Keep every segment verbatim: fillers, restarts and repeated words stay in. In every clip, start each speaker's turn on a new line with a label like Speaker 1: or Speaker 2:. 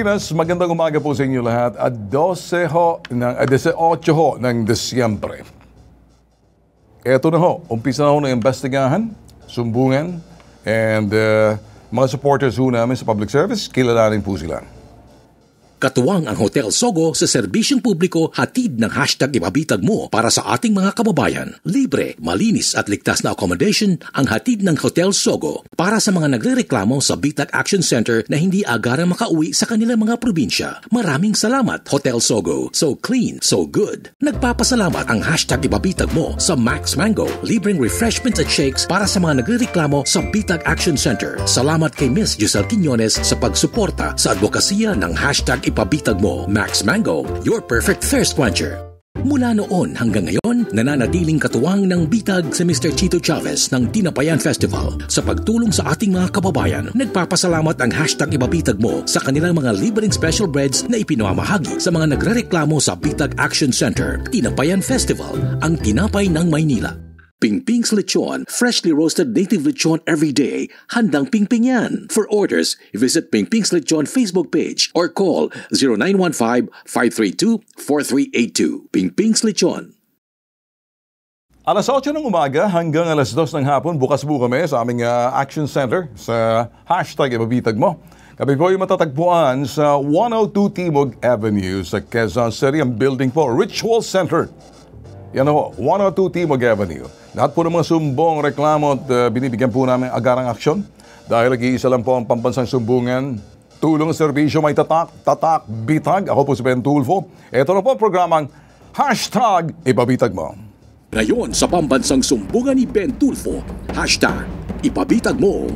Speaker 1: Pilipinas, magandang umaga po sa inyo lahat. At dose ho, ng, uh, eighteen ho ng Disyembre. Ito na ho, umpisa na ho ng investigahan, sumbungan, and uh, mga supporters ho namin sa public service, kilalanin po sila.
Speaker 2: Katuwang ang Hotel Sogo sa serbisyong publiko, hatid ng hashtag ipabitag mo para sa ating mga kababayan. Libre, malinis at ligtas na accommodation ang hatid ng Hotel Sogo para sa mga nagrereklamo sa Bitag Action Center na hindi agarang makauwi sa kanilang mga probinsya. Maraming salamat, Hotel Sogo. So clean, so good. Nagpapasalamat ang hashtag ipabitag mo sa Max Mango, libreng refreshments at shakes para sa mga nagrereklamo sa Bitag Action Center. Salamat kay Miss Giselle Quiñones sa pagsuporta sa advokasya ng hashtag ipabitag mo. Max Mango, your perfect thirst quencher. Mula noon hanggang ngayon, nananatiling katuwang ng bitag si Mister Chito Chavez ng Tinapayan Festival sa pagtulong sa ating mga kababayan. Nagpapasalamat ang hashtag ipabitag mo sa kanilang mga libreng special breads na ipinamahagi sa mga nagrereklamo sa Bitag Action Center. Tinapayan Festival, ang tinapay ng Maynila. Pingping's Lechon, freshly roasted native lechon every day. Handang pingping yan. For orders, visit Pingping's Lechon Facebook page or call zero nine one five, five three two, four three eight two. Pingping's Lechon.
Speaker 1: Alas otso ng umaga hanggang alas dos ng hapon, bukas po kami sa aming uh, Action Center sa hashtag ipabitag mo. Kami po ay matatagpuan sa one oh two Timog Avenue sa Quezon City, ang building po, Ritual Center. Yan po, one oh two Timog Avenue. Lahat po ng mga sumbong, reklamo at uh, binibigyan po namin agarang aksyon. Dahil nag-iisa lang po ang pambansang sumbungan. Tulong at serbisyo may tatak, tatak, bitag. Ako po si Ben Tulfo. Ito na po ang programang Hashtag Ipabitag Mo.
Speaker 2: Ngayon sa pambansang sumbungan ni Ben Tulfo, hashtag Ipabitag Mo.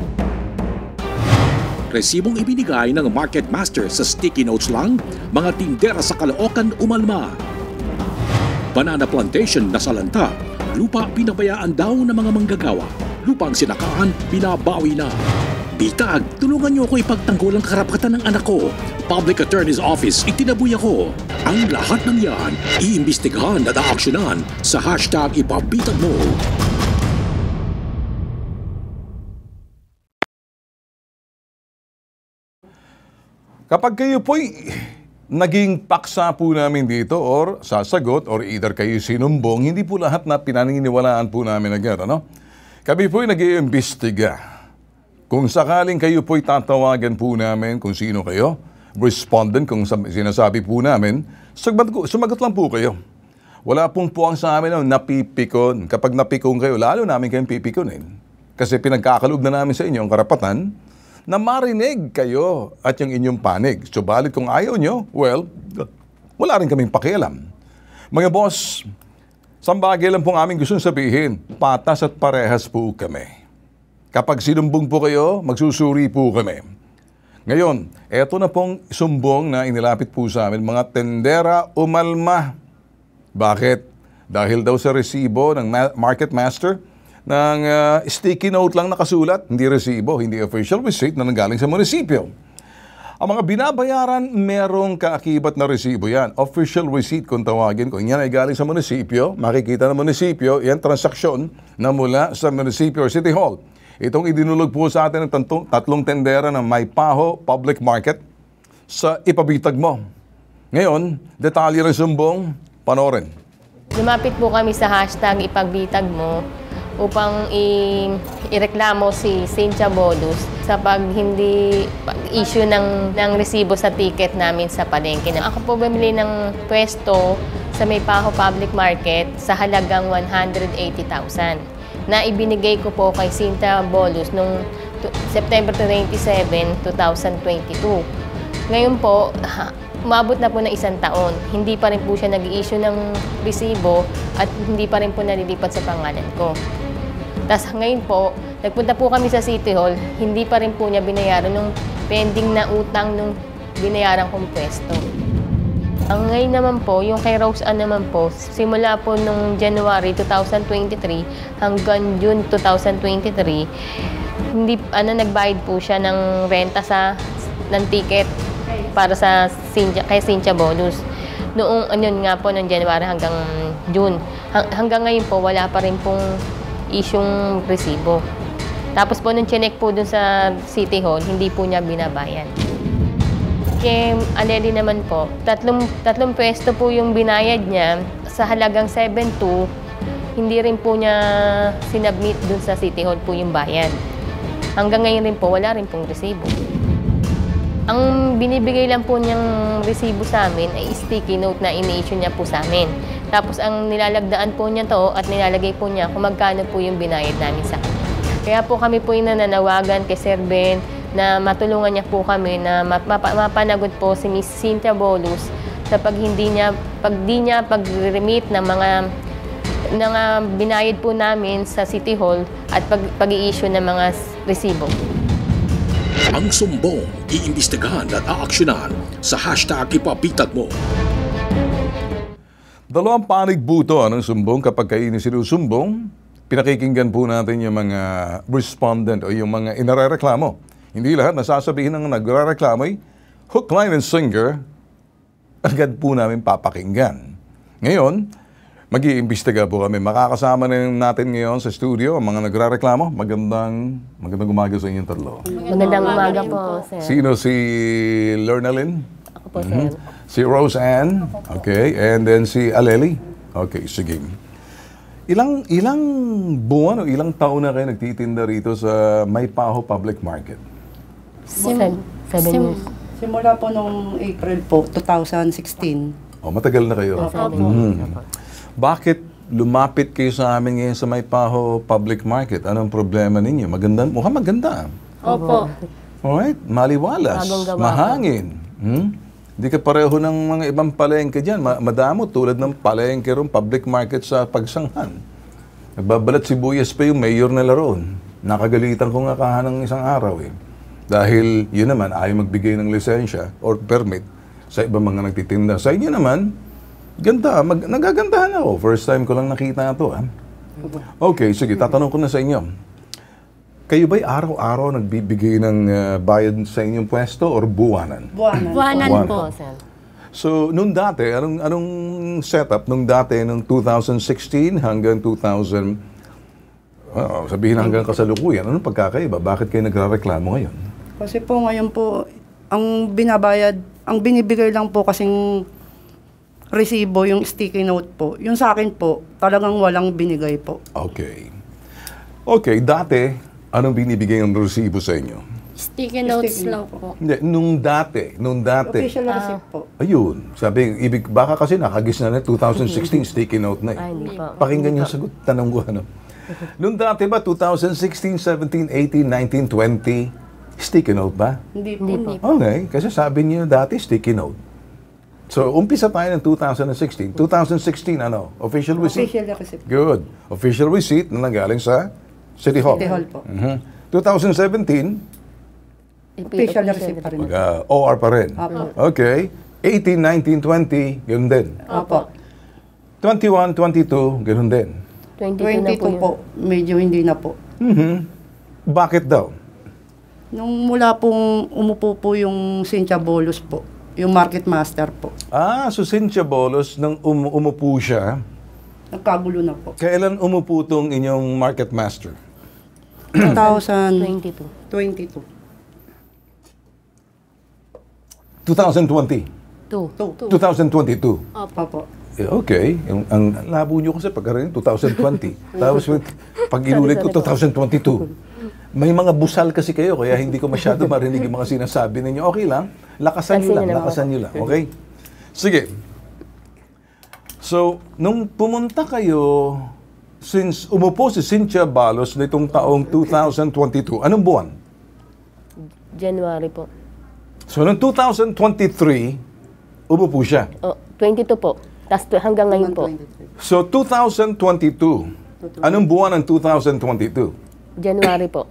Speaker 2: Resibong ibinigay ng Market Master sa sticky notes lang, mga tindera sa Caloocan umalma. Banana plantation na salanta, lupa pinabayaan daw ng mga manggagawa. Lupang sinakaan, binabawi na. Bitag, tulungan niyo ako ipagtanggol ang karapatan ng anak ko. Public Attorney's Office, itinaboy ako. Ang lahat ng yan, iimbestigahan at aaksyonan sa hashtag ipabitag mo.
Speaker 1: Kapag kayo po'y naging paksa po namin dito or sasagot or either kayo sinumbong, hindi po lahat na pinaniniwalaan po namin agad, ano? Kami po'y nag-iimbestiga. Kung sakaling kayo po'y tatawagan po namin kung sino kayo, respondent kung sinasabi po namin, sumagot, sumagot lang po kayo. Wala pong puwang sa amin na napipikon. Kapag napikon kayo, lalo namin kayong pipikonin. Kasi pinagkakaloob na namin sa inyo ang karapatan na marinig kayo at yung inyong panig. Subalit kung ayaw nyo, well, wala rin kaming pakialam. Mga boss, sambagay lang pong aming gustong sabihin, patas at parehas po kami. Kapag sinumbong po kayo, magsusuri po kami. Ngayon, eto na pong sumbong na inilapit po sa amin, mga tendera umalma. Bakit? Dahil daw sa resibo ng Market Master, ng uh, sticky note lang nakasulat, hindi resibo, hindi official receipt na nanggaling sa munisipyo. Ang mga binabayaran, merong kaakibat na resibo yan. Official receipt kung tawagin. Kung yan ay galing sa munisipyo, makikita ng munisipyo, yan transaksyon na mula sa munisipyo or City Hall. Itong idinulog po sa atin ng tantong, tatlong tendera ng May Paho Public Market sa ipabitag mo. Ngayon, detalye ng sumbong, panoorin.
Speaker 3: Lumapit po kami sa hashtag ipagbitag mo upang i- ireklamo si Cynthia Bodus sa pag hindi issue ng, ng resibo sa ticket namin sa palengke. Ako po bumili ng pwesto sa May Paho Public Market sa halagang one hundred eighty thousand na ibinigay ko po kay Cynthia Bodus noong September twenty-seven, twenty twenty-two. Ngayon po, umabot na po ng isang taon. Hindi pa rin po siya nag-i-issue ng resibo at hindi pa rin po nalilipat sa pangalan ko. Tapos ngayon po, nagpunta po kami sa City Hall, hindi pa rin po niya binayaran nung pending na utang nung binayaran kong pwesto. Ang ngayon naman po, yung kay Rose Ann naman po, simula po nung January twenty twenty-three hanggang June twenty twenty-three, hindi, ano, nagbayad po siya ng renta sa, ng ticket para sa Cynthia, kay Cynthia Bonus. Noong ano nga po, ng January hanggang June. Hanggang ngayon po, wala pa rin pong isyong resibo. Tapos po, nung chinek po dun sa City Hall, hindi po niya binabayan. kay Aleli naman po, tatlong, tatlong pwesto po yung binayad niya sa halagang seven two, hindi rin po niya sinubmit dun sa City Hall po yung bayad. Hanggang ngayon rin po, wala rin pong resibo. Ang binibigay lang po niyang resibo sa amin ay sticky note na ini-issue niya po sa amin. Tapos ang nilalagdaan po niya to at nilalagay po niya kung magkano po yung binayad namin sa kanya. Kaya po kami po yung nananawagan kay Sir Ben na matulungan niya po kami na map- map- mapanagot po si Miss Cynthia Bolus sa pag hindi niya, pag di niya pag-remit ng mga ng uh, binayad po namin sa City Hall at pag, pag-i-issue ng mga resibo.
Speaker 2: Ang sumbong, iimbestigahan at aaksyonan sa hashtag ipabitag mo.
Speaker 1: Dalawang panig buto ng sumbong kapag kayo sinusumbong, pinakikinggan po natin yung mga respondent o yung mga inarereklamo. Hindi lahat nasasabihin ng nagrereklamo ay hook, line, and sinker, agad po namin papakinggan. Ngayon, mag-iimbestiga po kami. Makakasama na natin ngayon sa studio ang mga nagrereklamo. Magandang, magandang umaga sa inyong tatlo.
Speaker 3: Magandang umaga po, Sir.
Speaker 1: Sino si Lernalyn?
Speaker 3: Ako po, Sir.
Speaker 1: Si Rose Ann, okay, and then si Aleli. Okay, sige. Ilang ilang buwan o ilang taon na kayo nagtitinda rito sa Maypaho Public Market?
Speaker 3: Seven, seven
Speaker 4: Sim-
Speaker 3: years.
Speaker 4: Simula po nung April po, twenty sixteen.
Speaker 1: O, matagal na kayo. Mhm. Bakit lumapit kayo sa amin ngayon sa Maypaho Public Market? Anong problema ninyo? Maganda? Mukhang maganda.
Speaker 4: Opo.
Speaker 1: Alright, maliwalas,
Speaker 3: Bagong gawa po.
Speaker 1: mahangin. Hmm? Hindi ka pareho ng mga ibang palengke dyan. Ma- madamo tulad ng palengke ron, public market sa Pagsanghan. Nagbabalat sibuyas pa yung mayor nila roon. Nakagalitan ko nga kahanang isang araw eh. Dahil yun naman, ayaw magbigay ng lisensya or permit sa ibang mga nagtitinda. Sa inyo naman, ganda. Mag- nagagandahan ako. First time ko lang nakita ito. Ha? Okay, sige. Tatanong ko na sa inyo. Kayo ba'y araw-araw nagbibigay ng uh, bayad sa inyong pwesto or buwanan?
Speaker 4: Buwanan.
Speaker 5: Buwanan
Speaker 1: Buwan.
Speaker 5: po.
Speaker 3: Po, Sir.
Speaker 1: So, nung dati, anong, anong setup nung dati, nung twenty sixteen hanggang two thousand, uh, sabihin hanggang kasalukuyan, anong pagkakaiba? Bakit kayo nagrereklamo ngayon?
Speaker 4: Kasi po ngayon po, ang binabayad, ang binibigay lang po kasing resibo, yung sticky note po. Yung sa akin po, talagang walang binigay po.
Speaker 1: Okay. Okay, dati, anong binibigay ng resibo sa inyo?
Speaker 5: Sticky notes
Speaker 4: Sticky
Speaker 5: lang
Speaker 4: note
Speaker 5: po.
Speaker 1: Hindi, nung dati, nung dati.
Speaker 4: Official receipt po.
Speaker 1: Ayun, sabi, ibig, baka kasi nakagis na na twenty sixteen sticky note na eh.
Speaker 3: Ay, hindi po.
Speaker 1: Pakinggan yung sagot, tanong ko ano. Noong dati ba, twenty sixteen, seventeen, eighteen, nineteen, twenty, sticky note ba?
Speaker 4: Hindi po.
Speaker 3: Hindi po.
Speaker 1: Okay, kasi sabi niyo dati sticky note. So, umpisa tayo ng twenty sixteen. twenty sixteen, ano? Official receipt?
Speaker 4: Official receipt.
Speaker 1: Good. Official receipt na nanggaling sa City Hall.
Speaker 4: City Hall po.
Speaker 1: Mhm. twenty seventeen,
Speaker 4: Official receipt pa rin.
Speaker 1: mag, uh, O R pa rin.
Speaker 4: Apo.
Speaker 1: Okay. eighteen, nineteen, twenty, ganoon din.
Speaker 4: Opo.
Speaker 1: twenty-one, twenty-two, ganoon din.
Speaker 3: twenty-two na po
Speaker 4: twenty-two
Speaker 3: yun.
Speaker 4: po, medyo hindi na po.
Speaker 1: Mhm. Bakit daw?
Speaker 4: Nung mula pong umupo po yung Cynthia Bolus po, yung market master po,
Speaker 1: Ah, so Cynthia Bolos, nang um- umupo siya,
Speaker 4: nagkagulo na po.
Speaker 1: kailan umupo tong inyong market master?
Speaker 4: twenty
Speaker 3: twenty-two.
Speaker 4: twenty-two.
Speaker 1: twenty twenty.
Speaker 3: Two.
Speaker 4: Two.
Speaker 1: twenty twenty-two.
Speaker 4: Opo.
Speaker 1: Eh, okay. Yung, ang labo nyo kasi pagkarating twenty twenty. Tapos pag inulit ko twenty twenty-two. May mga busal kasi kayo, kaya hindi ko masyado marinig yung mga sinasabi ninyo. Okay lang. Lakasan nyo
Speaker 3: Lakasan
Speaker 1: lang.
Speaker 3: nyo lang.
Speaker 1: Lakasan nyo lang. Okay? Sige. So, nung pumunta kayo, since umupo si Cynthia Balos nitong taong twenty twenty-two, anong buwan?
Speaker 3: January po.
Speaker 1: So, noong twenty twenty-three, umupo siya.
Speaker 3: Oh, twenty-two po. Tapos tu- hanggang ngayon po.
Speaker 1: So, twenty twenty-two, anong buwan ng twenty twenty-two?
Speaker 3: January po.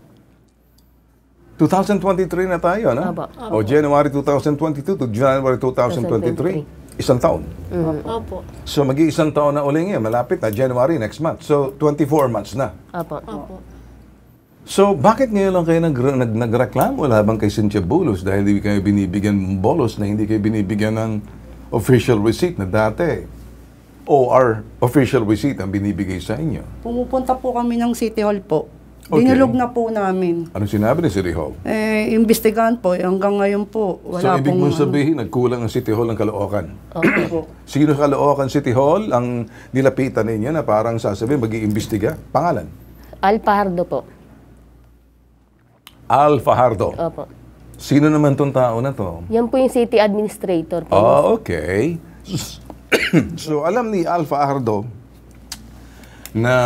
Speaker 1: twenty twenty-three na tayo, no?
Speaker 3: Opo.
Speaker 1: O January twenty twenty-two to January twenty twenty-three. Isang taon.
Speaker 5: Opo.
Speaker 1: So, mag-iisang taon na uli ngayon. Malapit na, January next month. So, twenty-four months na.
Speaker 3: Apo.
Speaker 5: Opo.
Speaker 1: So, bakit ngayon lang kayo nag, nag, nagreklamo labang kay Cynthia Bolos dahil hindi kayo binibigyan ng bolos na hindi kayo binibigyan ng official receipt na dati? O R official receipt ang binibigay sa inyo?
Speaker 4: Pumupunta po kami ng City Hall po.
Speaker 1: Okay.
Speaker 4: Dinulog na po namin.
Speaker 1: Anong sinabi ni City Hall?
Speaker 4: Eh, imbestigahan po, eh, hanggang ngayon po,
Speaker 1: So,
Speaker 4: wala
Speaker 1: ibig
Speaker 4: pong...
Speaker 1: mong sabihin, nagkulang ang City Hall ng Caloocan.
Speaker 4: Opo.
Speaker 1: Sino sa Caloocan City Hall ang nilapitan ninyo na parang sasabihin, mag-iimbestiga? Pangalan?
Speaker 3: Al Fajardo po.
Speaker 1: Al Fajardo.
Speaker 3: Opo.
Speaker 1: Sino naman tong tao na to?
Speaker 3: Yan po yung city administrator po.
Speaker 1: Oh, okay. So, alam ni Al Fajardo na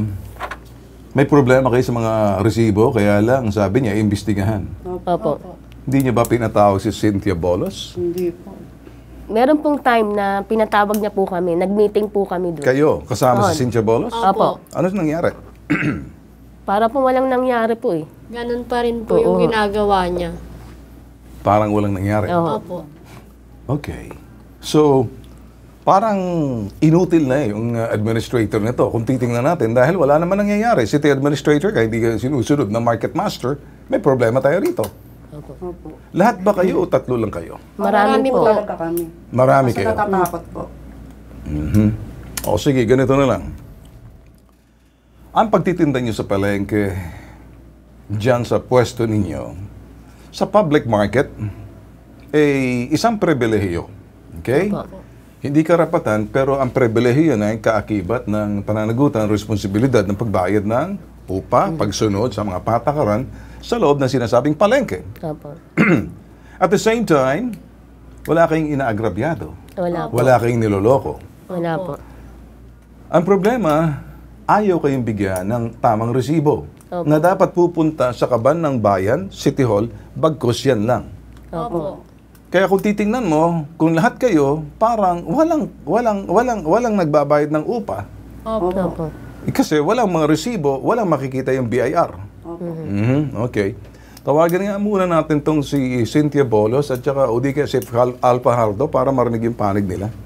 Speaker 1: may problema kayo sa mga resibo, kaya lang sabi niya, imbestigahan.
Speaker 3: Opo.
Speaker 1: Hindi niya ba pinatawag si Cynthia Bolos?
Speaker 4: Hindi po.
Speaker 3: Meron pong time na pinatawag niya po kami. Nag-meeting po kami doon.
Speaker 1: Kayo, kasama
Speaker 3: Oo.
Speaker 1: si Cynthia Bolos?
Speaker 3: Opo.
Speaker 1: Ano nangyari?
Speaker 3: Para po walang nangyari po eh.
Speaker 5: Ganun pa rin po
Speaker 3: Oo.
Speaker 5: yung ginagawa niya.
Speaker 1: Parang walang nangyari.
Speaker 3: Oo.
Speaker 5: Opo.
Speaker 1: Okay. So, parang inutil na eh yung uh, administrator nito kung titingnan natin dahil wala naman nangyayari. City administrator, kahit hindi ka sinusunod ng market master, may problema tayo rito.
Speaker 4: Opo.
Speaker 1: Lahat ba kayo o tatlo lang kayo?
Speaker 3: Marami,
Speaker 5: Marami
Speaker 3: po.
Speaker 5: po.
Speaker 4: Talaga kami.
Speaker 1: Marami
Speaker 4: Kasi
Speaker 1: kayo.
Speaker 4: natatakot po.
Speaker 1: Mhm. O sige, ganito na lang. Ang pagtitinda nyo sa palengke, dyan sa pwesto ninyo, sa public market, eh, isang pribilehiyo. Okay?
Speaker 3: Opo.
Speaker 1: Hindi karapatan, pero ang pribilehiyo na yung kaakibat ng pananagutan, responsibilidad ng pagbayad ng upa, pagsunod sa mga patakaran sa loob ng sinasabing palengke.
Speaker 3: Opo.
Speaker 1: At the same time, wala kayong inaagrabyado.
Speaker 3: Wala po.
Speaker 1: Wala kayong niloloko.
Speaker 3: Wala po.
Speaker 1: Ang problema, ayaw kayong bigyan ng tamang resibo
Speaker 3: Opo.
Speaker 1: na dapat pupunta sa kaban ng bayan, City Hall, bagkus yan lang.
Speaker 3: Opo.
Speaker 1: Kaya kung titingnan mo, kung lahat kayo, parang walang, walang, walang, walang nagbabayad ng upa.
Speaker 5: Opo.
Speaker 3: Opo.
Speaker 1: Eh, kasi walang mga resibo, walang makikita yung B I R. Mhm, okay. Tawagan nga muna natin tong si Cynthia Bolos at saka o di kaya si Al Al Fajardo para marinig yung panig nila.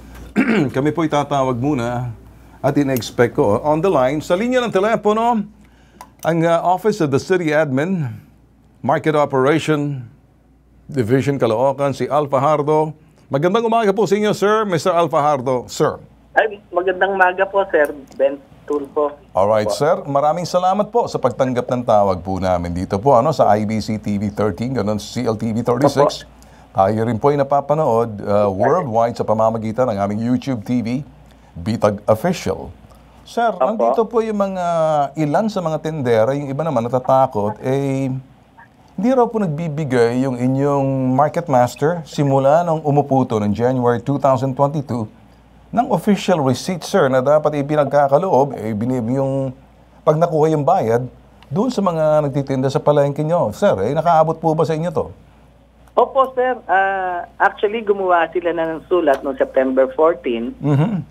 Speaker 1: Kami po itatawag muna at in-expect ko on the line sa linya ng telepono ang uh, Office of the City Admin, Market Operation Division Caloocan, si Al Fajardo. Magandang umaga po sa inyo, sir. Mister Al Fajardo, sir.
Speaker 6: Ay, magandang maga po, Sir Ben Tulfo.
Speaker 1: Alright, sir. Maraming salamat po sa pagtanggap ng tawag po namin dito po ano sa I B C T V thirteen, ganun C L T V thirty-six. Tayo rin po ay napapanood uh, worldwide sa pamamagitan ng aming YouTube T V, Bitag Official. Sir,
Speaker 6: Opo.
Speaker 1: nandito po yung mga ilan sa mga tendera, yung iba naman natatakot, eh, hindi raw po nagbibigay yung inyong market master simula nung umupo to ng January two thousand twenty-two ng official receipt, sir, na dapat ipinagkakaloob, eh, binib yung pag nakuha yung bayad doon sa mga nagtitinda sa palengke nyo. Sir, eh, nakaabot po ba sa inyo to?
Speaker 6: Opo, Sir. Ah, actually, gumawa sila na ng sulat noong September fourteen.
Speaker 1: Mhm.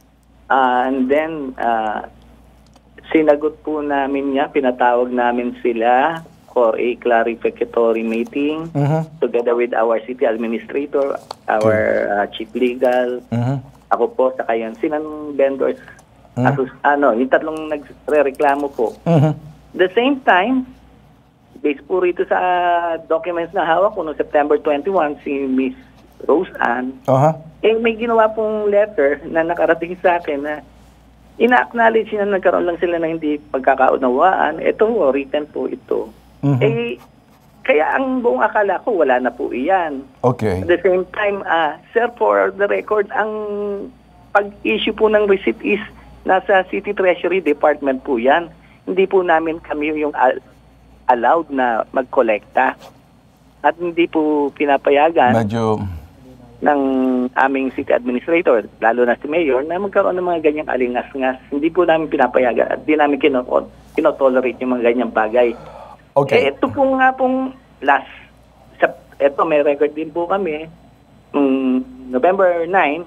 Speaker 6: Ah, and then, ah, sinagot po namin niya, pinatawag namin sila for a clarificatory meeting
Speaker 1: Mhm.
Speaker 6: together with our city administrator, our ah, chief legal,
Speaker 1: Mhm.
Speaker 6: ako po, saka yan, sinang vendors, asos, ano, yung tatlong nagre-reklamo po.
Speaker 1: Mhm.
Speaker 6: The same time, based po rito sa documents na hawak ko noong September twenty-one, si Miss Rose Ann,
Speaker 1: Aha.
Speaker 6: eh may ginawa pong letter na nakarating sa akin na ina-acknowledge na nagkaroon lang sila ng hindi pagkakaunawaan. Ito, written po ito.
Speaker 1: Mhm.
Speaker 6: Eh, kaya ang buong akala ko, wala na po iyan.
Speaker 1: Okay.
Speaker 6: At the same time, ah, sir, for the record, ang pag-issue po ng receipt is nasa City Treasury Department po yan. Hindi po namin kami yung al- allowed na mag-kolekta. At hindi po pinapayagan
Speaker 1: Medyo,
Speaker 6: ng aming city administrator, lalo na si Mayor, na magkaroon ng mga ganyang alingas-ngas. Hindi po namin pinapayagan at di namin kino- kinotolerate yung mga ganyang bagay. Eh,
Speaker 1: okay.
Speaker 6: ito po nga pong last, sa, ito may record din po kami, um, November ninth,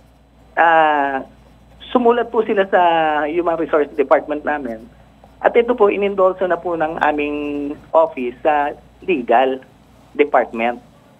Speaker 6: ah, sumulat po sila sa Human Resource Department namin. At ito po, inendorso na po ng aming office sa legal department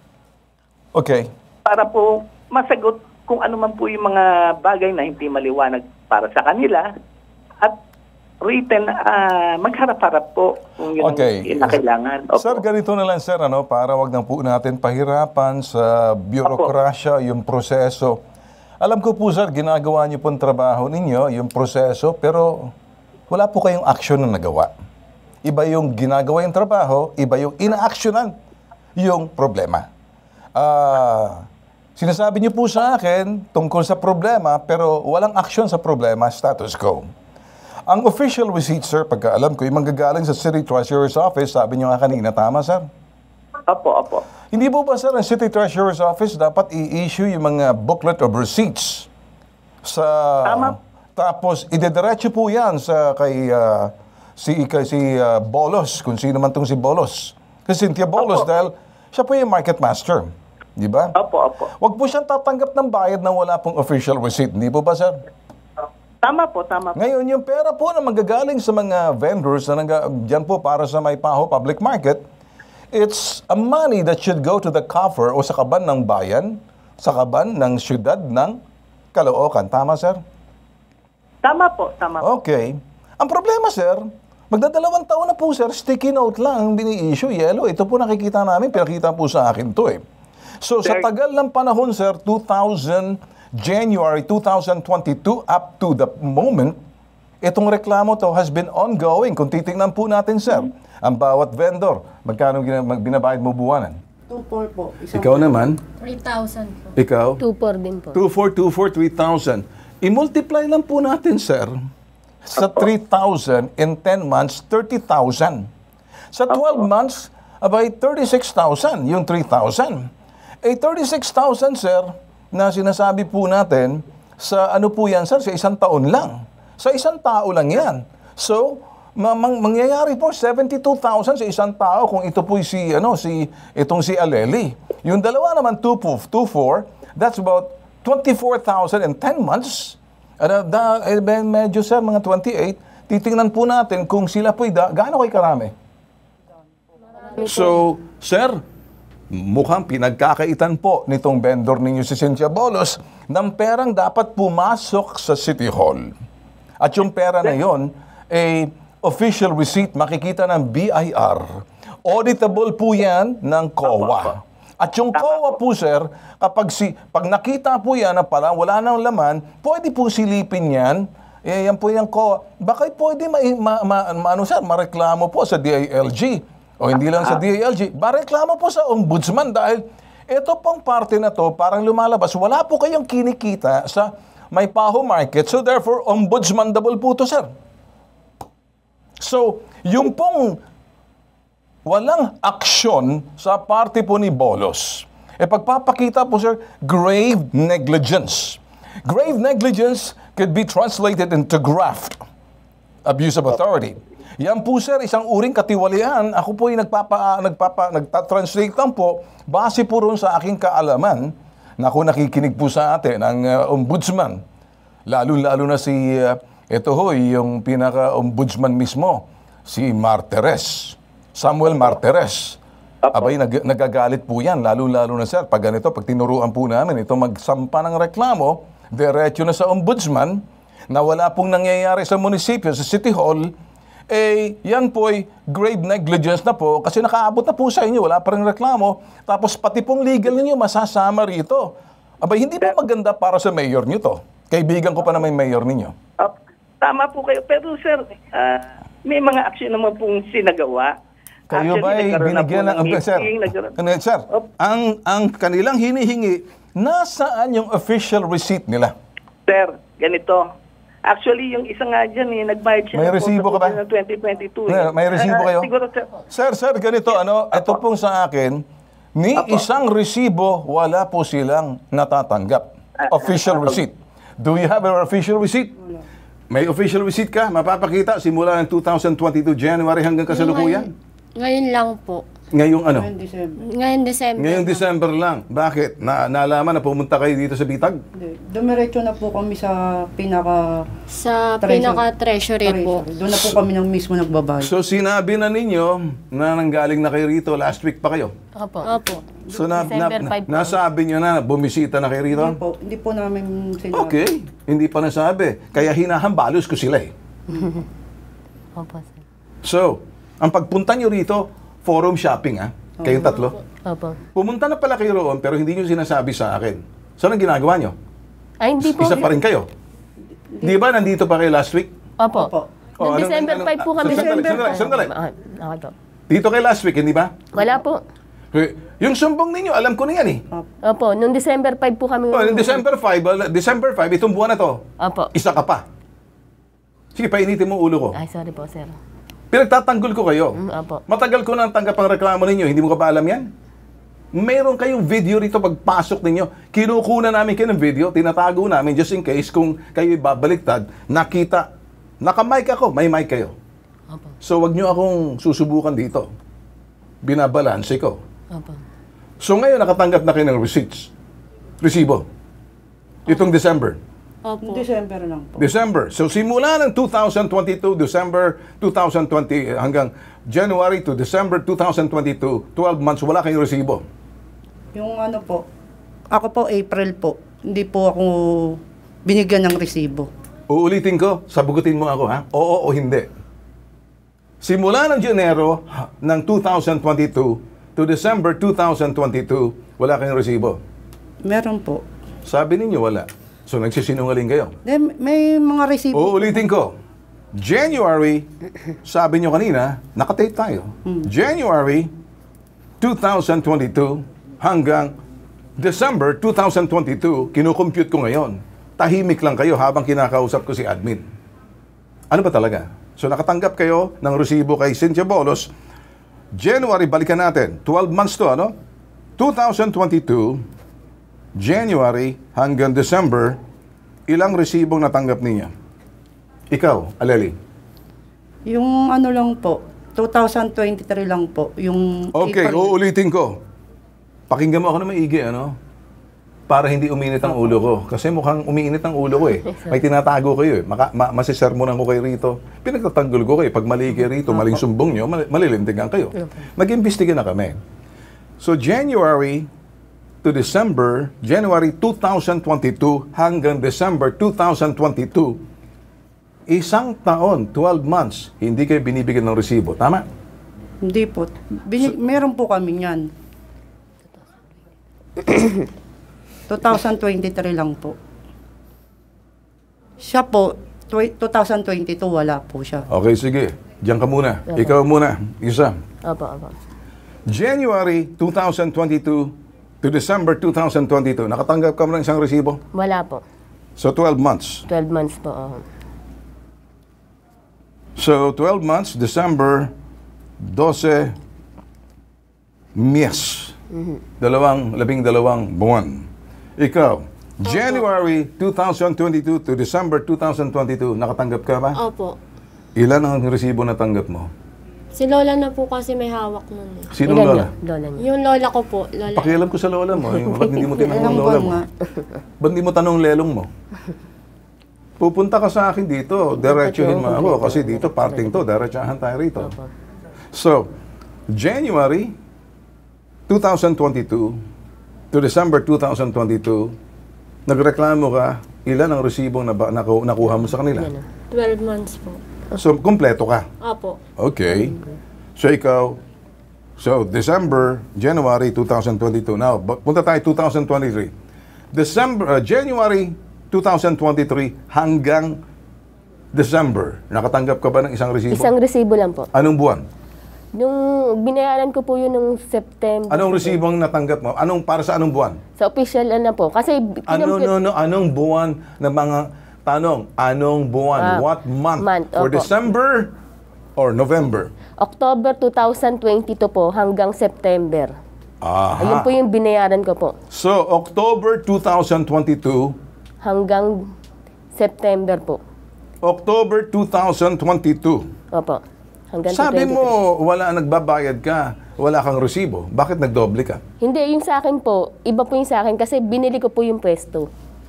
Speaker 1: Okay.
Speaker 6: para po masagot kung ano man po yung mga bagay na hindi maliwanag para sa kanila at written, ah, magharap-harap po kung yun
Speaker 1: Okay.
Speaker 6: yung kailangan. Opo.
Speaker 1: Sir, ganito na lang, sir, ano, para wag na po natin pahirapan sa bureaucracia, yung proseso. Alam ko po, sir, ginagawa niyo pong trabaho ninyo, yung proseso, pero wala po kayong action na nagawa. iba yung ginagawa yung trabaho, iba yung ina-actionan yung problema. Ah, sinasabi niyo po sa akin tungkol sa problema, pero walang action sa problema, status quo. Ang official receipt, sir, pagka alam ko, yung manggagaling sa City Treasurer's Office, sabi niyo nga kanina, tama, sir?
Speaker 6: Opo, opo.
Speaker 1: Hindi po ba, sir, ang City Treasurer's Office dapat i-issue yung mga booklet of receipts sa...
Speaker 6: Tama.
Speaker 1: Tapos, idediretso po yan sa kay, ah, si, kay si ah, Bolos, kung sino man tong si Bolos. Kasi Cynthia Bolos,
Speaker 6: Opo.
Speaker 1: dahil siya po yung market master. Di ba?
Speaker 6: Opo, opo.
Speaker 1: Huwag po siyang tatanggap ng bayad na wala pong official receipt. Hindi po ba, sir?
Speaker 6: Tama po, tama po.
Speaker 1: Ngayon, yung pera po na manggagaling sa mga vendors na nang, dyan po para sa May Paho Public Market, it's a money that should go to the coffer o sa kaban ng bayan, sa kaban ng syudad ng Caloocan. Tama, sir?
Speaker 6: Tama po, tama po.
Speaker 1: Okay. Ang problema, sir, magdadalawang taon na po, sir, sticky note lang ang bini-issue, yellow. Ito po nakikita namin, pinakita po sa akin to eh. So, sa
Speaker 6: Sir-
Speaker 1: tagal ng panahon, sir, two thousand, January two thousand twenty-two up to the moment, itong reklamo to has been ongoing. Kung titingnan po natin, sir, ang bawat vendor, magkano gina- mag- binabayad mo buwanan?
Speaker 4: two four po. Isang
Speaker 1: Ikaw naman,
Speaker 5: three thousand po.
Speaker 1: ikaw,
Speaker 3: two four din po.
Speaker 1: two four two four, three thousand. I-multiply lang po natin, sir, sa three thousand in ten months, thirty thousand. Sa twelve months, abay thirty-six thousand, yung three thousand. Eh, thirty-six thousand, sir, na sinasabi po natin, sa ano po yan, sir, sa isang taon lang. Sa isang tao lang yan. So, ma- mang- mangyayari po seventy-two thousand sa isang tao kung ito po si, ano, si, itong si Aleli. Yung dalawa naman, two four, that's about twenty-four thousand in ten months. Ano, da, eh, ben- medyo, sir, mga twenty-eight. Titingnan po natin kung sila po'y da, gaano kayo karami? So, sir, mukhang pinagkakaitan po nitong vendor ninyo si Cynthia Bolos ng perang dapat pumasok sa City Hall. At yung pera na yon, eh, official receipt, makikita ng B I R. Auditable po yan ng C O A. At yung C O A po, sir, kapag si, pag nakita po yan na pala wala nang laman, pwede po silipin yan. Eh, yan po yung C O A. Baka pwede ma, ma, ma, ma, ano, sir, mareklamo po sa D I L G. O hindi lang sa D I L G, mareklamo po sa ombudsman dahil ito pong parte na to parang lumalabas. Wala po kayong kinikita sa May Paho Market, so therefore, ombudsman-dable po to, sir. So, yung pong walang aksyon sa parte po ni Bolos, e pagpapakita po, sir, grave negligence. Grave negligence could be translated into graft, abuse of authority. Yan po, sir, isang uring katiwalian. Ako po yung nagpapa, nagpapa, nagtatranslate lang po base po ron sa aking kaalaman na kung nakikinig po sa atin ang uh, ombudsman. Lalo-lalo na si, uh, ito ho, yung pinaka-ombudsman mismo, si Martires. Samuel Martires. Abay, nag, nagagalit po yan, lalo-lalo na, sir. Pag ganito, pag tinuruan po namin, ito magsampa ng reklamo, diretso na sa ombudsman, na wala pong nangyayari sa munisipyo, sa City Hall, eh, yan po'y grave negligence na po kasi nakaabot na po sa inyo, wala pa rin reklamo. Tapos pati pong legal ninyo masasama rito. Abay, hindi po maganda para sa mayor nyo to. Kaibigan ko pa na may mayor ninyo.
Speaker 6: Uh, tama po kayo. Pero sir, ah, may mga aksyon naman pong sinagawa.
Speaker 1: Kayo
Speaker 6: Actually,
Speaker 1: ba ay
Speaker 6: nagkaroon na po
Speaker 1: binigyan ng...
Speaker 6: ng
Speaker 1: Sir,
Speaker 6: meeting, nagkaroon-
Speaker 1: Ano, sir,
Speaker 6: Op.
Speaker 1: ang, ang kanilang hinihingi, nasaan yung official receipt nila?
Speaker 6: Sir, ganito. Actually, yung isa nga dyan, eh, nagbayad siya
Speaker 1: May
Speaker 6: ng
Speaker 1: resibo ka ba?
Speaker 6: ng twenty twenty-two.
Speaker 1: May- may resibo
Speaker 6: Ah,
Speaker 1: kayo?
Speaker 6: Siguro, sir.
Speaker 1: Sir, sir, ganito, ano, ito pong sa akin, ni
Speaker 6: Apo.
Speaker 1: isang resibo, wala po silang natatanggap. Official receipt. Do you have an official receipt? May official receipt ka? Mapapakita simula ng two thousand twenty-two January hanggang kasalukuyan?
Speaker 5: Ngayon lang po.
Speaker 1: Ngayong ano?
Speaker 4: Ngayon, December.
Speaker 5: Ngayon December.
Speaker 1: Ngayong December lang. Bakit? Na nalaman na pumunta kayo dito sa Bitag?
Speaker 4: Hindi. Dumiretso na po kami sa pinaka...
Speaker 5: Sa
Speaker 4: Treasury.
Speaker 5: pinaka-treasury po.
Speaker 4: Doon na po kami ng mismo nagbabayad.
Speaker 1: So sinabi na ninyo na nanggaling na kayo rito, last week pa kayo.
Speaker 3: Opo.
Speaker 5: Opo.
Speaker 1: So na, na,
Speaker 3: December
Speaker 1: na,
Speaker 3: five po.
Speaker 1: nasabi nyo na, bumisita na kayo rito?
Speaker 4: Hindi po, hindi po namin sinabi.
Speaker 1: Okay, hindi pa nasabi. Kaya hinahambalos ko sila eh.
Speaker 3: Opo, sir.
Speaker 1: So, ang pagpunta nyo rito, forum shopping ah. Kayong tatlo.
Speaker 3: Opo.
Speaker 1: Pumunta na pala kayo roon pero hindi nyo sinasabi sa akin. So, anong ginagawa nyo?
Speaker 3: Ay, hindi po.
Speaker 1: Isa pa rin kayo. Di ba nandito pa kayo last week?
Speaker 3: Opo.
Speaker 4: Opo.
Speaker 3: Noong
Speaker 1: anong-
Speaker 3: December
Speaker 1: anong-
Speaker 3: five po
Speaker 1: ah,
Speaker 3: kami.
Speaker 1: Sandali, sandali, sandali.
Speaker 3: Ah, okay po.
Speaker 1: Dito kay last week, hindi ba?
Speaker 3: Wala po.
Speaker 1: Eh, Yung sumbong ninyo, alam ko na yan eh.
Speaker 3: Opo, noong December five po kami.
Speaker 1: Oh, in December five, uh, December five, itong buwan na to,
Speaker 3: Opo.
Speaker 1: isa ka pa. Sige, painitin mo ulo ko.
Speaker 3: Ay, sorry po, sir.
Speaker 1: Pinagtatanggol ko kayo.
Speaker 3: Mm, opo.
Speaker 1: Matagal ko nang tanggap ang reklamo ninyo, hindi mo ka ba alam yan? Meron kayong video rito pagpasok ninyo. Kinukuna namin kayo ng video, tinatago namin just in case kung kayo babaliktad, nakita. Naka-mic ako, may mic kayo.
Speaker 3: Opo.
Speaker 1: So wag nyo akong susubukan dito. Binabalanse ko.
Speaker 3: Opo.
Speaker 1: So ngayon nakatanggap na kayo ng receipts. Resibo. Itong December.
Speaker 5: Opo.
Speaker 4: December lang po.
Speaker 1: December. So simula ng two thousand twenty-two, December two thousand twenty hanggang January to December two thousand twenty-two, twelve months, wala kayong resibo.
Speaker 4: Yung ano po, ako po April po, hindi po ako binigyan ng resibo.
Speaker 1: Uulitin ko, sabugutin mo ako ha, oo o hindi. Simula ng Janero ha, ng two thousand twenty-two to December two thousand twenty-two, wala kayong resibo.
Speaker 4: Meron po.
Speaker 1: Sabi ninyo wala. So nagsisinungaling kayo.
Speaker 4: Then, may mga resibo.
Speaker 1: Uulitin ko. January, sabi nyo kanina, nakatape tayo. January two thousand twenty-two hanggang December two thousand twenty-two, kinukompute ko ngayon. Tahimik lang kayo habang kinakausap ko si admin. Ano ba talaga? So nakatanggap kayo ng resibo kay Cynthia Bolos. January, balikan natin. twelve months to, ano? two thousand twenty-two, January hanggang December, ilang resibong natanggap niya? Ikaw, Aleli.
Speaker 4: Yung ano lang po, two thousand twenty-three lang po. Yung
Speaker 1: Okay,
Speaker 4: April.
Speaker 1: uulitin ko. Pakinggan mo ako na maigi, ano? Para hindi uminit ang ulo ko. Kasi mukhang umiinit ang ulo ko eh. May tinatago kayo eh. Maka, ma, masisermonan ko kayo rito. Pinagtatanggol ko kayo. Pag mali kayo rito, maling sumbong nyo, mal, malilintigan kayo. Nag-imbestiga na kami. So, January to December, January two thousand twenty-two hanggang December two thousand twenty-two, isang taon, twelve months, hindi kayo binibigyan ng resibo. Tama?
Speaker 4: Hindi po. Bini- meron po kami yan. twenty twenty-three lang po. Siya po, tw- twenty twenty-two wala po siya.
Speaker 1: Okay, sige. Diyan ka muna. Ikaw muna. Isa.
Speaker 3: Opo, opo.
Speaker 1: January two thousand twenty-two to December two thousand twenty-two, nakatanggap ka mo ng isang resibo?
Speaker 3: Wala po.
Speaker 1: So, twelve months.
Speaker 3: twelve months po. oo.
Speaker 1: So, twelve months, December, twelve mes. Dalawang, labing dalawang buwan. Ikaw, January two thousand twenty-two to December two thousand twenty-two, nakatanggap ka ba?
Speaker 5: Opo.
Speaker 1: Ilan ang resibo na tanggap mo?
Speaker 5: Si Lola na po kasi may hawak nun eh.
Speaker 1: Sinong
Speaker 3: Ilan
Speaker 1: lola?
Speaker 3: yun? Lola niya.
Speaker 5: Yung Lola ko po, Lola.
Speaker 1: Pakialam ko sa lola mo. Eh. Ba't hindi mo tinanong
Speaker 4: Ilang
Speaker 1: ang lola
Speaker 4: buwan
Speaker 1: mo?
Speaker 4: nga?
Speaker 1: Ba't hindi mo tanong lelong mo? Pupunta ka sa akin dito, diretsuhin mo ako kasi dito, parting to, diretsahan tayo rito. So, January two thousand twenty-two to December two thousand twenty-two, nagreklamo ka, ilan ang resibong na naku- nakuha mo sa kanila?
Speaker 5: twelve months po.
Speaker 1: So, kumpleto ka.
Speaker 5: Opo.
Speaker 1: Okay. So, ikaw, so, December, January two thousand twenty-two. Now, bu- punta tayo two thousand twenty-three. December, uh, January two thousand twenty-three hanggang December, nakatanggap ka ba ng isang resibo?
Speaker 3: Isang resibo lang po.
Speaker 1: Anong buwan?
Speaker 3: Nung binayaran ko po yun nung September.
Speaker 1: Anong resibong natanggap mo? Anong para sa anong buwan?
Speaker 3: Sa official ano po. Kasi
Speaker 1: Ano
Speaker 3: kinompute-
Speaker 1: no no anong buwan ng mga tanong? Anong buwan?
Speaker 3: Ah,
Speaker 1: What month?
Speaker 3: month,
Speaker 1: For
Speaker 3: opo.
Speaker 1: December or November?
Speaker 3: October two thousand twenty-two po hanggang September. Ayun
Speaker 1: Aha.
Speaker 3: po yung binayaran ko po.
Speaker 1: So, October two thousand twenty-two,
Speaker 3: Hanggang September po.
Speaker 1: October two thousand twenty-two.
Speaker 3: Opo. Hanggang
Speaker 1: Sabi
Speaker 3: twenty-three.
Speaker 1: mo, wala nagbabayad ka, wala kang resibo. Bakit nagdoble ka?
Speaker 3: Hindi, yung sa akin po, iba po yung sa akin kasi binili ko po yung pwesto.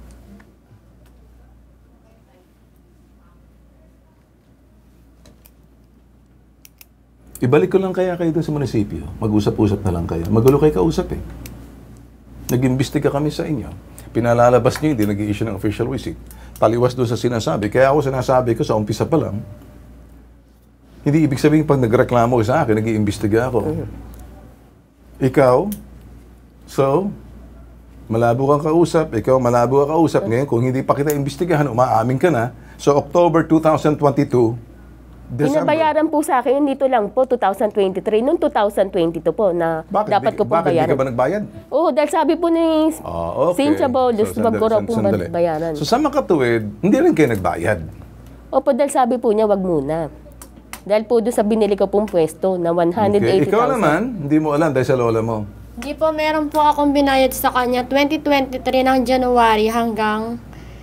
Speaker 1: Ibalik ko lang kaya kayo doon sa munisipyo. Mag-usap-usap na lang kayo. Magulo kayo kausap eh. Nag-imbestiga kami sa inyo. Pinalalabas niyo, hindi nag-i-issue ng official receipt. Taliwas doon sa sinasabi. Kaya ako sinasabi ko sa umpisa pa lang, hindi ibig sabihin pag nagreklamo ka sa akin, nag-iimbestiga ako. Ikaw, so, malabo kang kausap, ikaw malabo kang kausap. Ngayon, kung hindi pa kita imbestigahan, umaamin ka na. So, October two thousand twenty-two, December.
Speaker 3: Pinabayaran po sa akin, dito lang po, twenty twenty-three, noong twenty twenty-two po na
Speaker 1: Bakit?
Speaker 3: dapat
Speaker 1: Di-
Speaker 3: ko pong
Speaker 1: bakit? Di
Speaker 3: bayaran.
Speaker 1: ka ba nagbayad?
Speaker 3: Oo, dahil sabi po ni
Speaker 1: Ah, okay.
Speaker 3: Cynthia Baudos,
Speaker 1: So,
Speaker 3: wag ko raw
Speaker 1: sandali,
Speaker 3: pong
Speaker 1: sandali.
Speaker 3: bayaran.
Speaker 1: So sa makatuwid, hindi rin kayo nagbayad.
Speaker 3: Opo, dahil sabi po niya, wag muna. Dahil po doon sa binili ko pong pwesto na one hundred
Speaker 1: Okay.
Speaker 3: eighty thousand.
Speaker 1: Ikaw naman, hindi mo alam dahil sa lola mo.
Speaker 5: Hindi po, meron po akong binayad sa kanya twenty twenty-three ng January hanggang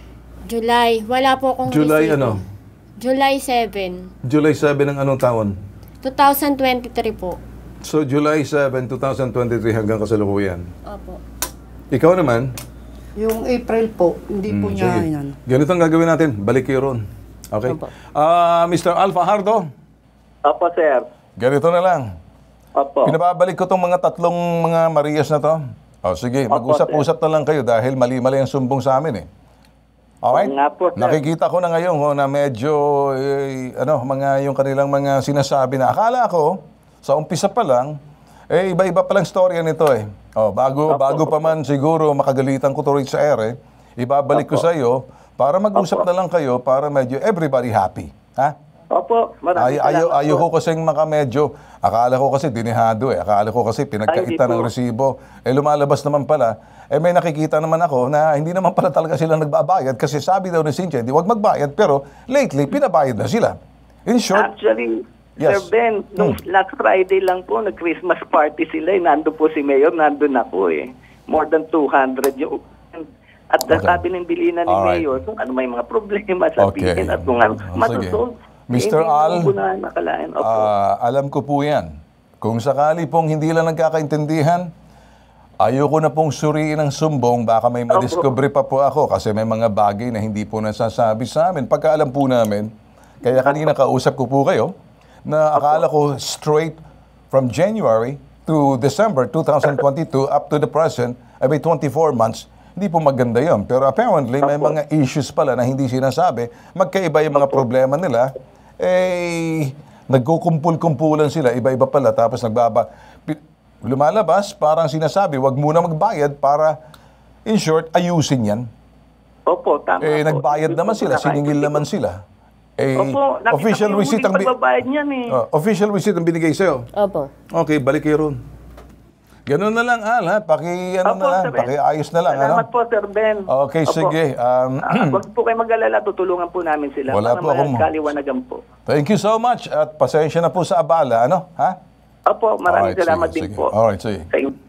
Speaker 5: July. Wala po akong
Speaker 1: July
Speaker 5: resibo.
Speaker 1: ano?
Speaker 5: July seven,
Speaker 1: July seven ng anong taon?
Speaker 5: twenty twenty-three po.
Speaker 1: So July seven, twenty twenty-three hanggang kasalukuyan.
Speaker 5: Opo.
Speaker 1: Ikaw naman,
Speaker 4: Yung April po, hindi po niya
Speaker 1: sige.
Speaker 4: yan.
Speaker 1: Ganito ang gagawin natin. Balik kayo ron. Okay?
Speaker 3: Opo.
Speaker 1: Ah, Mister Alfa Hardo,
Speaker 6: Opo, sir.
Speaker 1: ganito na lang.
Speaker 6: Opo.
Speaker 1: Pinababalik ko tong mga tatlong mga Marias na to. O sige,
Speaker 6: Opo,
Speaker 1: mag-usap-usap na lang kayo dahil mali-mali ang sumbong sa amin eh. Alright?
Speaker 6: Oo nga po, sir.
Speaker 1: Nakikita ko na ngayon ho, na medyo, eh, ano, mga yung kanilang mga sinasabi na akala ko, sa umpisa pa lang, eh, iba-iba palang storya nito eh. O, bago,
Speaker 6: Opo,
Speaker 1: bago pa
Speaker 6: opo.
Speaker 1: man siguro makagalitan ko to rin sa ere, ibabalik ko
Speaker 6: Opo.
Speaker 1: sa iyo para mag-usap
Speaker 6: Opo.
Speaker 1: na lang kayo para medyo everybody happy. Ha?
Speaker 6: Opo, maraming
Speaker 1: Ay, ayaw,
Speaker 6: salamat
Speaker 1: ayaw
Speaker 6: po.
Speaker 1: ko kasing maka medyo, akala ko kasi dinihado eh. Akala ko kasi pinagkaita
Speaker 6: Ay, hindi
Speaker 1: ng
Speaker 6: po.
Speaker 1: resibo. Eh lumalabas naman pala, eh may nakikita naman ako na hindi naman pala talaga sila nagbabayad kasi sabi daw ni Cynthia, hindi wag magbayad pero lately pinabayad na sila. In short,
Speaker 6: Actually,
Speaker 1: Yes.
Speaker 6: Sir Ben, nung last Friday lang po, nag-Christmas party sila. Eh. Nando po si Mayor, nandun ako eh. More than two hundred yung... At
Speaker 1: Okay.
Speaker 6: sabi ng bilina ni
Speaker 1: Alright.
Speaker 6: Mayor, kung ano may mga problema sabihin
Speaker 1: Okay.
Speaker 6: at kung ano,
Speaker 1: Oh, sige.
Speaker 6: matusolve.
Speaker 1: Mister
Speaker 6: Eh, hindi
Speaker 1: Al,
Speaker 6: naman po na nakalain. Opo.
Speaker 1: ah, alam ko po yan. Kung sakali pong hindi lang nagkakaintindihan, ayoko na pong suriin ng sumbong, baka may madiscovery pa po ako kasi may mga bagay na hindi po nasasabi sa amin. Pagka alam po namin, kaya kanina kausap ko po kayo, na akala ko straight from January to December twenty twenty-two up to the present, ay may twenty-four months, hindi po maganda yun. Pero apparently, may mga issues pala na hindi sinasabi. Magkaiba yung mga problema nila. Eh, nagkukumpul-kumpulan sila, iba-iba pala, tapos nagbaba... pi- Lumalabas, parang sinasabi, wag muna magbayad para, in short, ayusin yan.
Speaker 6: Opo, tama
Speaker 1: Eh,
Speaker 6: po.
Speaker 1: nagbayad
Speaker 6: Hindi
Speaker 1: naman
Speaker 6: po
Speaker 1: sila, siningil
Speaker 6: nakakaintindi
Speaker 1: naman
Speaker 6: po.
Speaker 1: sila. Eh,
Speaker 6: Opo, nakita
Speaker 1: official
Speaker 6: ko yung
Speaker 1: receipt
Speaker 6: huling
Speaker 1: ang... bi-
Speaker 6: pagbabayad niyan eh.
Speaker 1: Oh, official receipt ang binigay sa'yo.
Speaker 3: Opo.
Speaker 1: Okay, balik kayo ron. Ganun na lang, Al, ha? Paki, ano
Speaker 6: Opo,
Speaker 1: na lang,
Speaker 6: Sir Ben.
Speaker 1: paki ayos na lang,
Speaker 6: Salamat
Speaker 1: ano?
Speaker 6: po, Sir Ben.
Speaker 1: Okay,
Speaker 6: Opo.
Speaker 1: sige. Um,
Speaker 6: Ah, Huwag po kayo mag-alala, tutulungan po namin sila.
Speaker 1: Wala
Speaker 6: para
Speaker 1: po akong-
Speaker 6: magkaliwanagan po.
Speaker 1: Thank you so much at pasensya na po sa abala, ano? Ha?
Speaker 6: Opo, maraming
Speaker 1: Alright,
Speaker 6: salamat
Speaker 1: sige,
Speaker 6: din
Speaker 1: sige.
Speaker 6: po.
Speaker 1: Alright, sige.
Speaker 6: Sa inyo.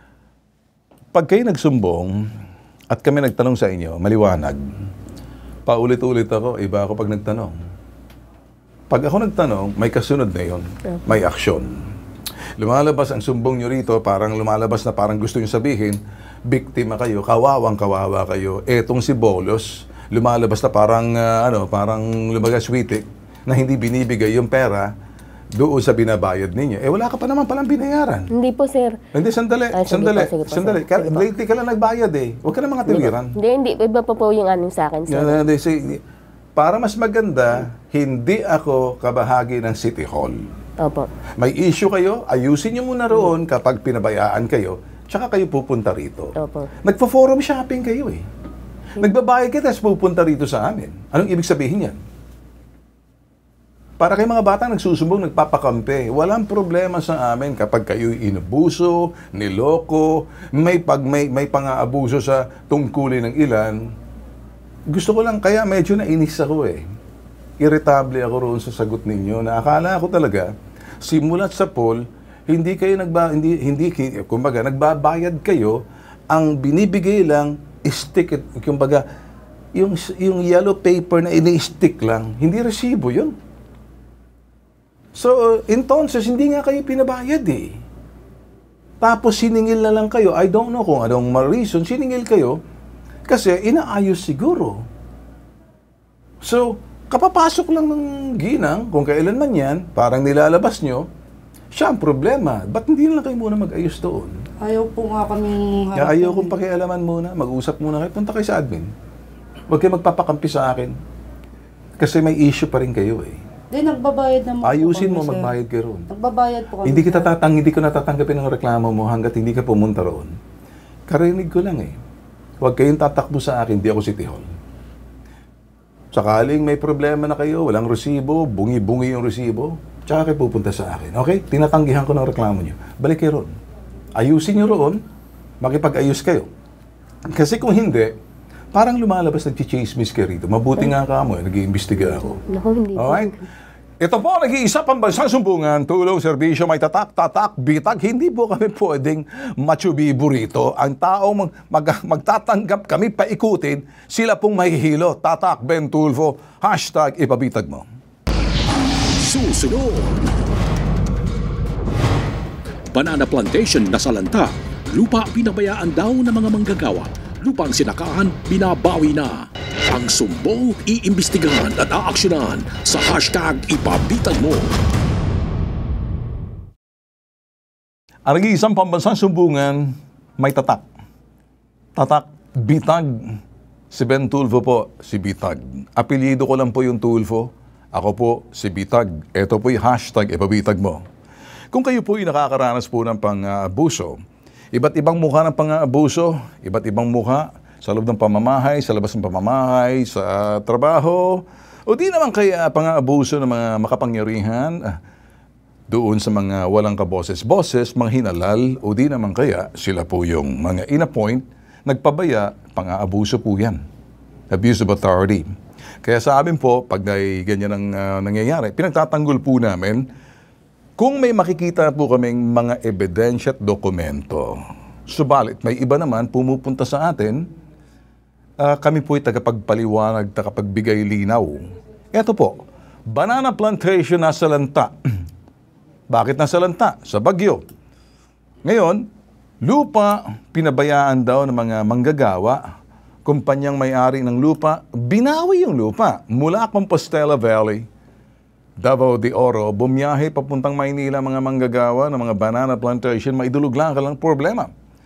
Speaker 1: Pag kayo nagsumbong at kami nagtanong sa inyo, maliwanag, paulit-ulit ako, iba ako pag nagtanong. Pag ako nagtanong, may kasunod na yun. May aksyon. Lumalabas ang sumbong nyo rito, parang lumalabas na parang gusto nyo sabihin, biktima kayo, kawawang kawawa kayo. Etong si Bolos, lumalabas na parang, ah, ano, parang lumagas witik na hindi binibigay yung pera doon sa binabayad ninyo. Eh, wala ka pa naman palang binayaran.
Speaker 3: Hindi po, sir.
Speaker 1: Hindi, sandali,
Speaker 3: Ay, sige
Speaker 1: sandali,
Speaker 3: po, sige po,
Speaker 1: sandali.
Speaker 3: sir.
Speaker 1: Ka-
Speaker 3: Sige po.
Speaker 1: lately ka lang nagbayad eh. Huwag ka na mga tiliran.
Speaker 3: Hindi, hindi. Iba pa po yung ano sa akin, sir.
Speaker 1: Yan, yan, si- para mas maganda, hindi ako kabahagi ng City Hall.
Speaker 3: Opo.
Speaker 1: May issue kayo, ayusin nyo muna roon kapag pinabayaan kayo, tsaka kayo pupunta rito.
Speaker 3: Opo.
Speaker 1: Nagpo-forum shopping kayo eh. Nagbabayad ka, tapos pupunta rito sa amin. Anong ibig sabihin yan? Para kay mga bata nagsusumbong, nagpapakampi. Walang problema sa amin kapag kayo inubuso, niloko, may pag may may pang-aabuso sa tungkulin ng ilan. Gusto ko lang, kaya medyo nainis ako eh. Irritable ako roon sa sagot ninyo na akala ko talaga simulat sa poll, hindi kayo nagba hindi hindi kumbaga nagbabayad kayo, ang binibigay lang stick it, kumbaga yung yung yellow paper na ini-stick lang, hindi resibo 'yun. So, entonces, hindi nga kayo pinabayad eh. Tapos, siningil na lang kayo. I don't know kung anong reason. Siningil kayo kasi inaayos siguro. So, kapapasok lang ng ginang, kung kailan man yan, parang nilalabas nyo, siya ang problema. Ba't hindi na lang kayo muna mag-ayos doon?
Speaker 4: Ayaw po nga kaming
Speaker 1: Kaya ayaw kong pakialaman muna, mag-usap muna kayo, punta kayo sa admin. Huwag kayo magpapakampi sa akin. Kasi may issue pa rin kayo eh.
Speaker 4: Hindi, nagbabayad naman
Speaker 1: Ayusin
Speaker 4: po
Speaker 1: mo,
Speaker 4: kami, sir.
Speaker 1: magbayad kayo roon.
Speaker 4: Nagbabayad po kami.
Speaker 1: Hindi kita
Speaker 4: sir.
Speaker 1: tatang, hindi ko natatanggapin ang reklamo mo hanggat hindi ka pumunta roon. Karinig ko lang eh. Huwag kayong tatakbo sa akin, hindi ako City Hall. Sakaling may problema na kayo, walang resibo, bungi-bungi yung resibo, tsaka kayo pupunta sa akin. Okay? Tinatanggihan ko ng reklamo nyo. Balik kayo ron. Ayusin nyo roon, makipag-ayos kayo. Kasi kung hindi, parang lumalabas nag-chismis ka rito. Mabuti nga ka mo, nag-iimbestiga ako.
Speaker 3: Naku, hindi po.
Speaker 1: Alright? Ito po, nag-iisa pambansang sumbungan, tulong, serbisyo, may tatak, tatak, bitag. Hindi po kami pwedeng machubibo rito. Ang taong mag, mag, magtatanggap kami paikutin, sila pong mahihilo. Tatak, Ben Tulfo, hashtag ipabitag mo.
Speaker 2: Susunod. Banana plantation na salanta. Lupa pinabayaan daw ng mga manggagawa. Lupang sinakaan, binabawi na. Ang sumbong, iimbestigahan at aaksyonan sa hashtag ipabitag mo.
Speaker 1: Ang nag-iisang pambansang sumbungan, may tatak. Tatak, bitag. Si Ben Tulfo po, si Bitag. Apelyido ko lang po yung Tulfo. Ako po, si Bitag. Ito po yung hashtag ipabitag mo. Kung kayo po yung nakakaranas po ng pang-abuso, iba't ibang mukha ng pang-abuso, iba't ibang mukha, sa loob ng pamamahay, sa labas ng pamamahay, sa trabaho, o di naman kaya pang-aabuso ng mga makapangyarihan, ah, doon sa mga walang kaboses-boses, mga hinalal, o di naman kaya sila po yung mga in-appoint, nagpabaya, pang-aabuso po yan. Abuse of authority. Kaya sa amin po, pag may ganyan ang uh, nangyayari, pinagtatanggol po namin kung may makikita po kaming mga ebidensya at dokumento. Subalit, may iba naman pumupunta sa atin. Uh, kami po'y tagapagpaliwanag, tagapagbigay linaw. Ito po, banana plantation na salanta. Bakit na salanta? Sa Bagyo. Ngayon, lupa pinabayaan daw ng mga manggagawa. Kumpanyang may-ari ng lupa, binawi yung lupa mula Compostela Valley, Davao de Oro, bumiyahe papuntang Maynila mga manggagawa ng mga banana plantation, maidulog lang ka lang problema.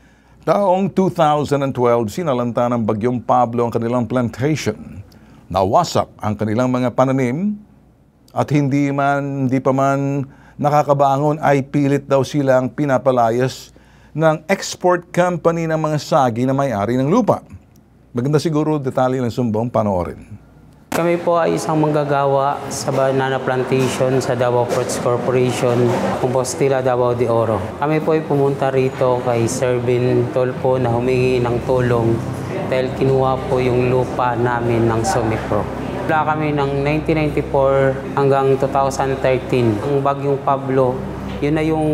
Speaker 1: Taong two thousand twelve, sinalanta ng Bagyong Pablo ang kanilang plantation. Nawasak ang kanilang mga pananim at hindi man, hindi pa man nakakabangon ay pilit daw silang pinapalayas ng export company ng mga sagi na may-ari ng lupa. Maganda siguro detalye ng sumbong, panoorin.
Speaker 7: Kami po ay isang manggagawa sa banana plantation sa Davao Fruits Corporation, Compostela, Davao de Oro. Kami po ay pumunta rito kay Sir Ben Tulfo na humingi ng tulong dahil kinuha po yung lupa namin ng Sumipro. Wala kami ng nineteen ninety-four hanggang two thousand thirteen. Ang Bagyong Pablo, yun na yung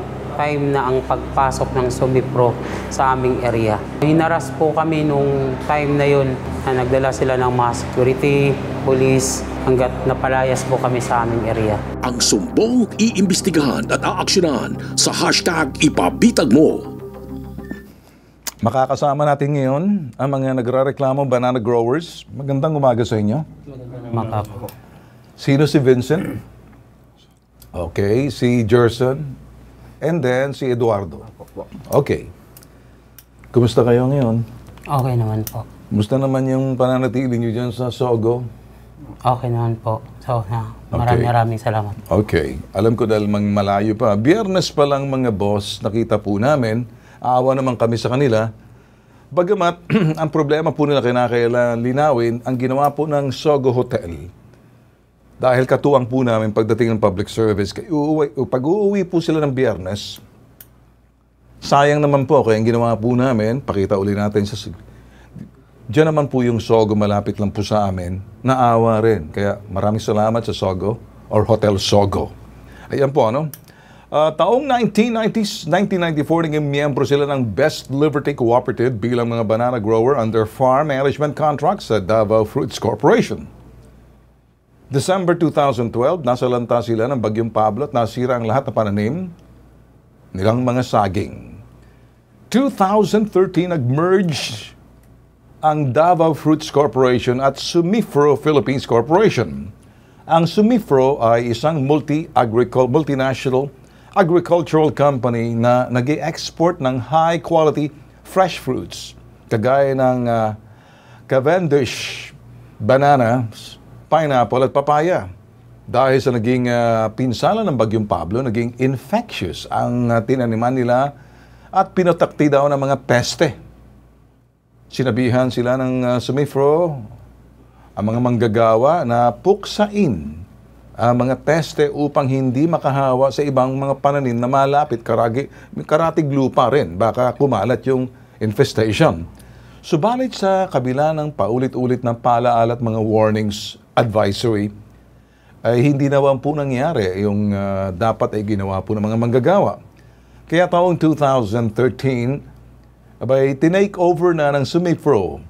Speaker 7: time na ang pagpasok ng Sumipro sa aming area. Hinaras po kami nung time na yun na nagdala sila ng mga security, police, hanggat napalayas po kami sa aming area.
Speaker 2: Ang sumbong, iimbestigahan at aaksyonan sa hashtag ipabitag mo.
Speaker 1: Makakasama natin ngayon ang mga nagrareklamo banana growers. Magandang umaga sa inyo.
Speaker 7: Makapo.
Speaker 1: Sino si Vincent? Okay, si Jerson. And then si Eduardo. Okay. Kumusta kayo ngayon?
Speaker 7: Okay naman po.
Speaker 1: Kumusta naman yung pananatili nyo dyan sa Sogo?
Speaker 7: Okay naman po. So, na, maraming
Speaker 1: Okay.
Speaker 7: maraming salamat.
Speaker 1: Okay. Alam ko dahil mang malayo pa. Biyernes pa lang mga boss, nakita po namin. Aawa naman kami sa kanila. Bagamat, ang problema po nila kinakailangan linawin, ang ginawa po ng Sogo Hotel. Dahil katuwang po namin pagdating ng public service, uuwi, pag uuwi po sila ng Biyernes, sayang naman po, kaya ang ginawa po namin, pakita uli natin sa... Diyan naman po yung Sogo, malapit lang po sa amin, naawa rin. Kaya maraming salamat sa Sogo or Hotel Sogo. Ayan po, ano? Uh, taong nineteen ninety-four, naging miyembro sila ng Best Liberty Cooperative bilang mga banana grower under farm management contracts sa Davao Fruits Corporation. December two thousand twelve, nasa lanta sila ng Bagyong Pablo at nasira ang lahat ng pananim nilang mga saging. two thousand thirteen, nag-merge ang Davao Fruits Corporation at Sumifro Philippines Corporation. Ang Sumifro ay isang multi-agricul- multinational agricultural company na nag-export ng high-quality fresh fruits, kagaya ng uh, Cavendish bananas, pineapple at papaya. Dahil sa naging uh, pinsala ng Bagyong Pablo, naging infectious ang uh, tinaniman nila at pinotakti daw ng mga peste. Sinabihan sila ng uh, Sumifro, ang mga manggagawa na puksain ang mga teste upang hindi makahawa sa ibang mga pananim na malapit, karagi, karatig lupa rin. Baka kumalat yung infestation. Subalit sa kabila ng paulit-ulit ng palaala at mga warnings, advisory, ay hindi naman po nangyari yung uh, dapat ay ginawa po ng mga manggagawa. Kaya taong two thousand thirteen, abay, tinake over na ng Sumipro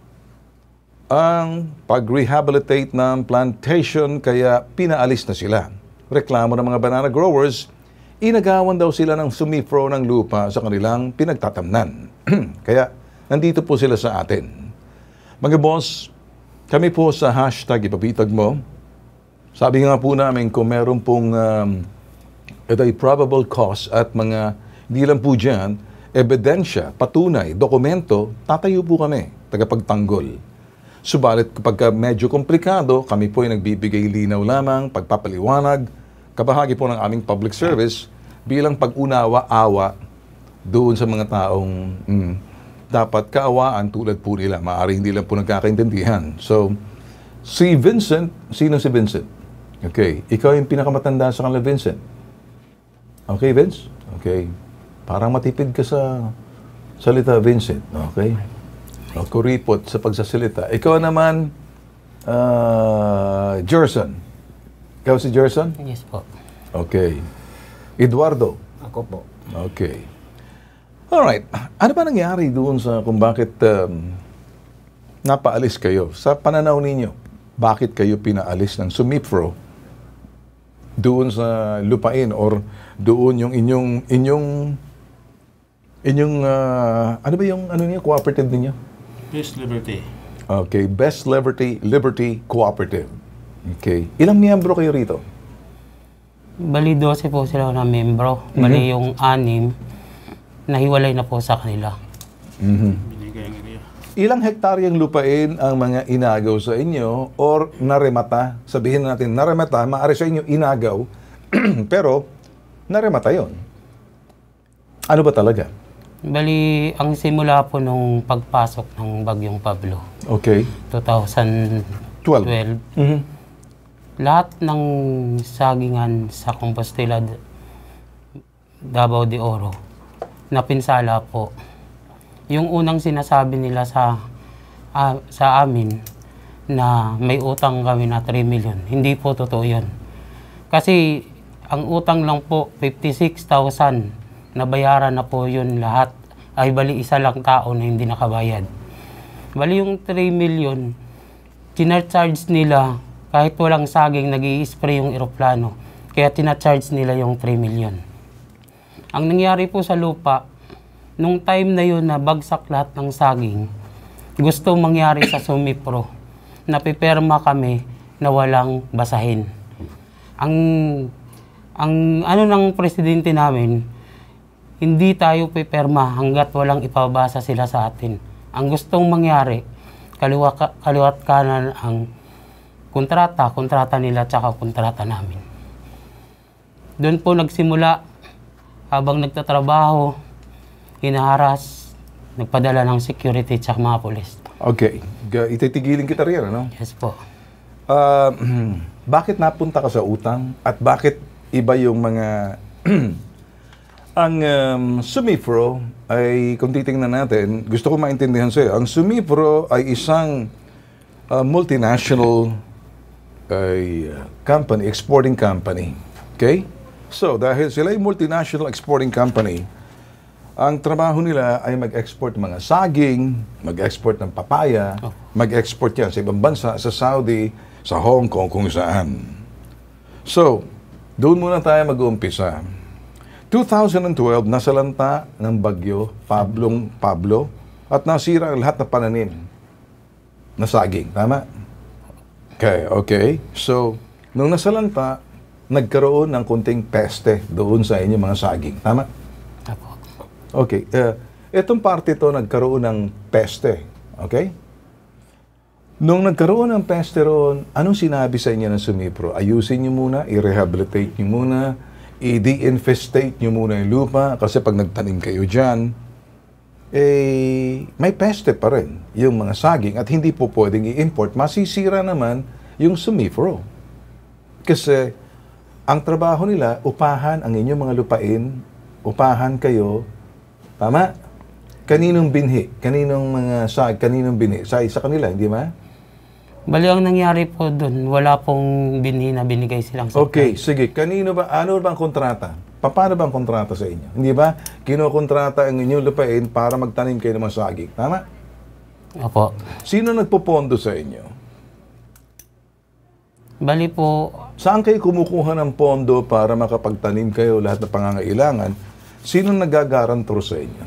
Speaker 1: ang pag-rehabilitate ng plantation kaya pinaalis na sila. Reklamo ng mga banana growers, inagawan daw sila ng Sumipro ng lupa sa kanilang pinagtatamnan. Kaya nandito po sila sa atin. Mga boss, kami po sa hashtag Ipabitag Mo, sabi nga po namin kung meron pong um, ito ay probable cause at mga, hindi lang po dyan, ebidensya, patunay, dokumento, tatayo po kami, tagapagtanggol. Subalit kapag medyo komplikado, kami po ay nagbibigay linaw lamang, pagpapaliwanag, kabahagi po ng aming public service bilang pag-unawa-awa doon sa mga taong mm, dapat kaawaan tulad po nila. Maaari hindi lang po nagkakaintindihan. So, si Vincent, sino si Vincent? Okay, ikaw yung pinakamatanda sa kanila, Vincent. Okay, Vince? Okay. Parang matipid ka sa salita, Vincent. Okay. O, kuripot sa pagsasalita. Ikaw naman, uh, Jerson. Ikaw si Jerson?
Speaker 7: Yes po.
Speaker 1: Okay. Eduardo?
Speaker 8: Ako po.
Speaker 1: Okay. Alright. Ano ba nangyari doon sa kung bakit um, napaalis kayo? Sa pananaw ninyo, bakit kayo pinaalis ng Sumipro doon sa lupain or doon yung inyong inyong inyong uh, ano ba yung ano niya cooperative niyo?
Speaker 8: Best Liberty.
Speaker 1: Okay, Best Liberty Liberty Cooperative. Okay. Ilang miyembro kayo rito?
Speaker 7: Bali, twelve po sila na membro. Bali,
Speaker 1: Mhm.
Speaker 7: yung anim, nahiwalay na po sa kanila.
Speaker 1: Mhm.
Speaker 8: Binigay ang area.
Speaker 1: Ilang hektaryang lupain ang mga inagaw sa inyo or naremata? Sabihin natin, naremata, maaari sa inyo inagaw, pero naremata yon. Ano ba talaga?
Speaker 7: Bali, ang simula po nung pagpasok ng Bagyong Pablo,
Speaker 1: Okay.
Speaker 7: twenty twelve,
Speaker 1: twelve. Mhm.
Speaker 7: lahat ng sagingan sa Compostela, Davao de Oro, napinsala po. Yung unang sinasabi nila sa uh, sa amin na may utang kami na three million, hindi po totoo yun. Kasi ang utang lang po, fifty-six thousand, nabayaran na po yun lahat. Ay bali isa lang tao na hindi nakabayad. Bali yung three million, tina-charge nila kahit walang saging, nag-i-spray yung eroplano. Kaya tina-charge nila yung three million. Ang nangyari po sa lupa, nung time na yun na bagsak lahat ng saging, gusto mangyari sa Sumipro, napiperma kami na walang basahin. Ang, ang ano ng presidente namin, hindi tayo piperma hanggat walang ipabasa sila sa atin. Ang gustong mangyari, kaliwa, kaliwat kanan ang kontrata, kontrata nila tsaka kontrata namin. Doon po nagsimula, habang nagtatrabaho, hinaharas, nagpadala ng security tsaka mga polis.
Speaker 1: Okay. Ga- Ititigilin kita riyan, ano?
Speaker 7: Yes po.
Speaker 1: Uh, bakit napunta ka sa utang at bakit iba yung mga ang um, Sumipro ay kung titingnan natin, gusto ko maintindihan sa'yo, ang Sumipro ay isang uh, multinational ay, uh, company, exporting company. Okay? So, dahil sila ay multinational exporting company, ang trabaho nila ay mag-export ng mga saging, mag-export ng papaya,
Speaker 7: Oh.
Speaker 1: mag-export yan sa ibang bansa, sa Saudi, sa Hong Kong, kung saan. So, doon muna tayo mag-uumpisa. two thousand twelve, nasalanta ng bagyo, Pablong Pablo, at nasira ang lahat ng pananim na saging. Tama? Okay, okay. So, nung nasalanta, nagkaroon ng kunting peste doon sa inyong mga saging. Tama?
Speaker 7: Apo.
Speaker 1: Okay. Uh, itong parte to nagkaroon ng peste. Okay? Nung nagkaroon ng peste roon, anong sinabi sa inyo ng Sumipro? Ayusin nyo muna, i-rehabilitate nyo muna, i-de-infestate nyo muna yung lupa kasi pag nagtanim kayo dyan, eh, may peste pa rin yung mga saging at hindi po pwedeng i-import, masisira naman yung Sumifro. Kasi ang trabaho nila, upahan ang inyong mga lupain, upahan kayo, tama? Kaninong binhi? Kaninong mga sag? Kaninong binhi? Sa, sa kanila, hindi ba?
Speaker 7: Bali, ang nangyari po doon, wala pong binhi na binigay silang supply.
Speaker 1: Okay, sige. Kanino ba, ano bang kontrata? Pa- Paano bang kontrata sa inyo? Hindi ba? Kinokontrata ang inyong lupain para magtanim kayo ng mga saging. Tama?
Speaker 7: Opo.
Speaker 1: Sino nagpopondo sa inyo?
Speaker 7: Bali po,
Speaker 1: Saan kayo kumukuha ng pondo para makapagtanim kayo lahat ng pangangailangan? Sino nagagarantor sa inyo?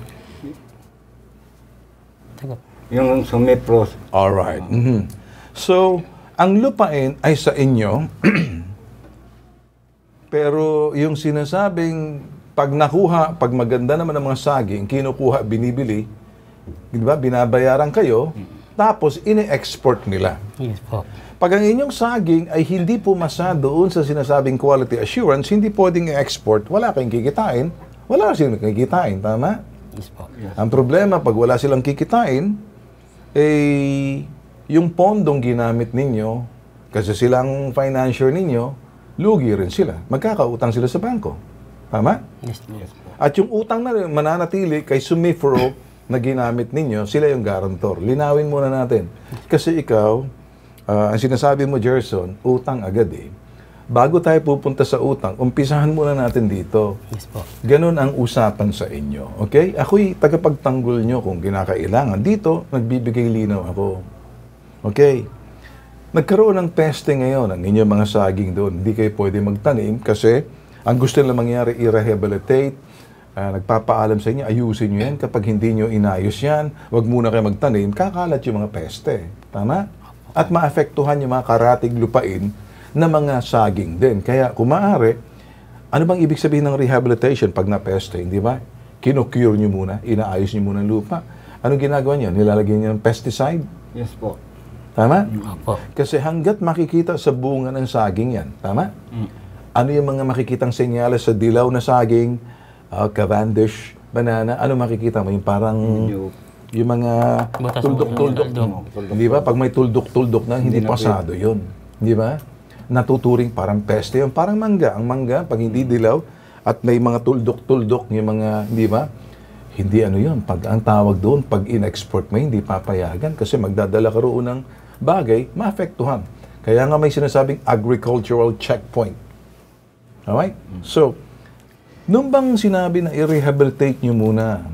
Speaker 7: taga,
Speaker 9: Yung Sumipro.
Speaker 1: Alright. Mhm. So, ang lupain ay sa inyo, pero yung sinasabing pag nakuha, pag maganda naman ang mga saging, kinukuha, binibili, di ba, binabayaran kayo, tapos ini-export nila.
Speaker 7: yes po.
Speaker 1: Pag ang inyong saging ay hindi pumasa doon sa sinasabing quality assurance, hindi pwedeng i-export, wala kayong kikitain, wala silang kikitain, tama?
Speaker 7: Yes po.
Speaker 1: Ang problema, pag wala silang kikitain, eh, yung pondong ginamit ninyo, kasi silang financier ninyo, lugi rin sila. Magkakautang sila sa bangko. Tama?
Speaker 7: Yes po.
Speaker 1: At yung utang na rin, mananatili kay Sumifro na ginamit ninyo, sila yung garantor. Linawin muna natin. Kasi ikaw, ah, ang sinasabi mo, Gerson, utang agad eh. Bago tayo pupunta sa utang, umpisahan muna natin dito.
Speaker 7: Yes po.
Speaker 1: Ganon ang usapan sa inyo. Okay? Ako'y tagapagtanggol nyo kung kinakailangan. Dito, nagbibigay linaw ako. Okay? Nagkaroon ng peste ngayon ang inyong mga saging doon. Hindi kayo pwede magtanim kasi ang gusto nila mangyari, i-rehabilitate, uh, nagpapaalam sa inyo, ayusin nyo yan. Kapag hindi nyo inayos yan, wag muna kayo magtanim, kakalat yung mga peste. Tama? At maapektuhan yung mga karatig lupain na mga saging din. Kaya kung maaari, ano bang ibig sabihin ng rehabilitation pag na-peste, hindi ba? Kinocure nyo muna, inaayos nyo muna ang lupa. Anong ginagawa nyo? Nilalagyan nyo ng pesticide?
Speaker 9: Yes po.
Speaker 1: Tama?
Speaker 7: Opo.
Speaker 1: Kasi hanggat makikita sa bunga ng saging yan, tama? Ano yung mga makikitang senyales sa dilaw na saging, uh, Cavendish, banana, ano makikita mo? Yung parang,
Speaker 9: Yung-
Speaker 1: yung mga
Speaker 7: Butas ng
Speaker 1: tuldok-tuldok.
Speaker 7: tuldok.
Speaker 1: Di ba? Pag may tuldok-tuldok na, hindi
Speaker 9: Hindi na
Speaker 1: pasado yun. Di ba? Natuturing parang peste yun. Parang mangga. Ang mangga, pag hindi dilaw, at may mga tuldok-tuldok, yung mga, di ba? Hindi ano yun. Pag ang tawag doon, pag in-export mo, hindi papayagan kasi magdadala ka roon ng bagay, maapektuhan. Kaya nga may sinasabing agricultural checkpoint. Alright? So, nung bang sinabi na i-rehabilitate nyo muna,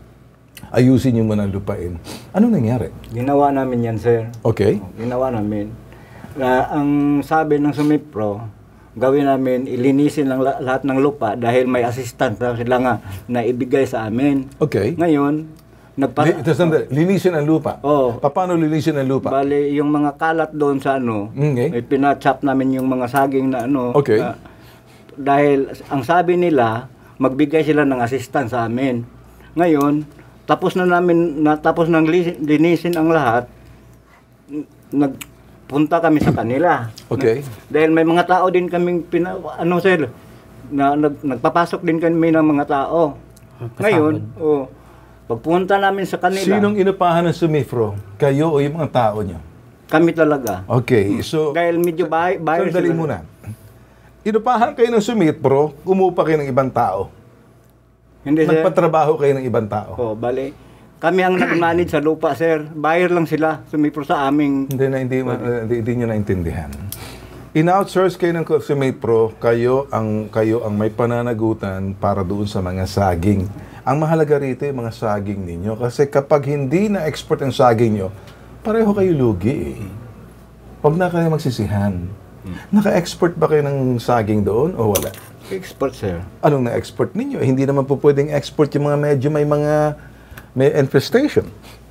Speaker 1: ayusin nyo muna ang lupain, ano nangyari?
Speaker 9: Ginawa namin yan, sir.
Speaker 1: Okay?
Speaker 9: Ginawa namin. Na, ang sabi ng Sumipro, gawin namin, ilinisin lang la- lahat ng lupa dahil may assistant na sila nga na ibigay sa amin.
Speaker 1: Okay.
Speaker 9: Ngayon, nagpa...
Speaker 1: Li- ito, sandali. Linisin ang lupa.
Speaker 9: Oo.
Speaker 1: Pa- Paano linisin ang lupa?
Speaker 9: Bali, yung mga kalat doon sa ano,
Speaker 1: Okay.
Speaker 9: may pinachop namin yung mga saging na ano.
Speaker 1: Okay.
Speaker 9: na- dahil ang sabi nila, magbigay sila ng assistant sa amin. Ngayon, tapos na namin, na, tapos nang li- linisin ang lahat, n- nagpunta kami sa kanila.
Speaker 1: Okay.
Speaker 9: Dahil may mga tao din kaming, pina, ano sir, na, nag, nagpapasok din kami ng mga tao. Ngayon, oh, pagpunta namin sa kanila,
Speaker 1: Sinong inupahan ng Sumifro? Kayo o yung mga tao nyo?
Speaker 9: kami talaga.
Speaker 1: Okay. So,
Speaker 9: Dahil medyo bahay, bahay
Speaker 1: sandali muna. Inupahan kayo ng Sumifro, kumupa kayo ng ibang tao.
Speaker 9: Hindi sir.
Speaker 1: Nagpatrabaho kayo ng ibang tao.
Speaker 9: Oh, bali. Kami ang nag-manage sa lupa, sir. Buyer lang sila. Sumipro sa aming...
Speaker 1: Hindi na hindi, ma- hindi, hindi nyo naintindihan. In-outsource kayo ng Sumipro, kayo ang kayo ang may pananagutan para doon sa mga saging. Ang mahalaga rito yung mga saging ninyo kasi kapag hindi na-export ang saging nyo, pareho kayo lugi eh. Huwag na kayo magsisihan. Naka-export ba kayo ng saging doon o wala?
Speaker 9: Export, sir.
Speaker 1: Anong na-export ninyo? Eh, hindi naman po pwedeng export yung mga medyo may mga may infestation.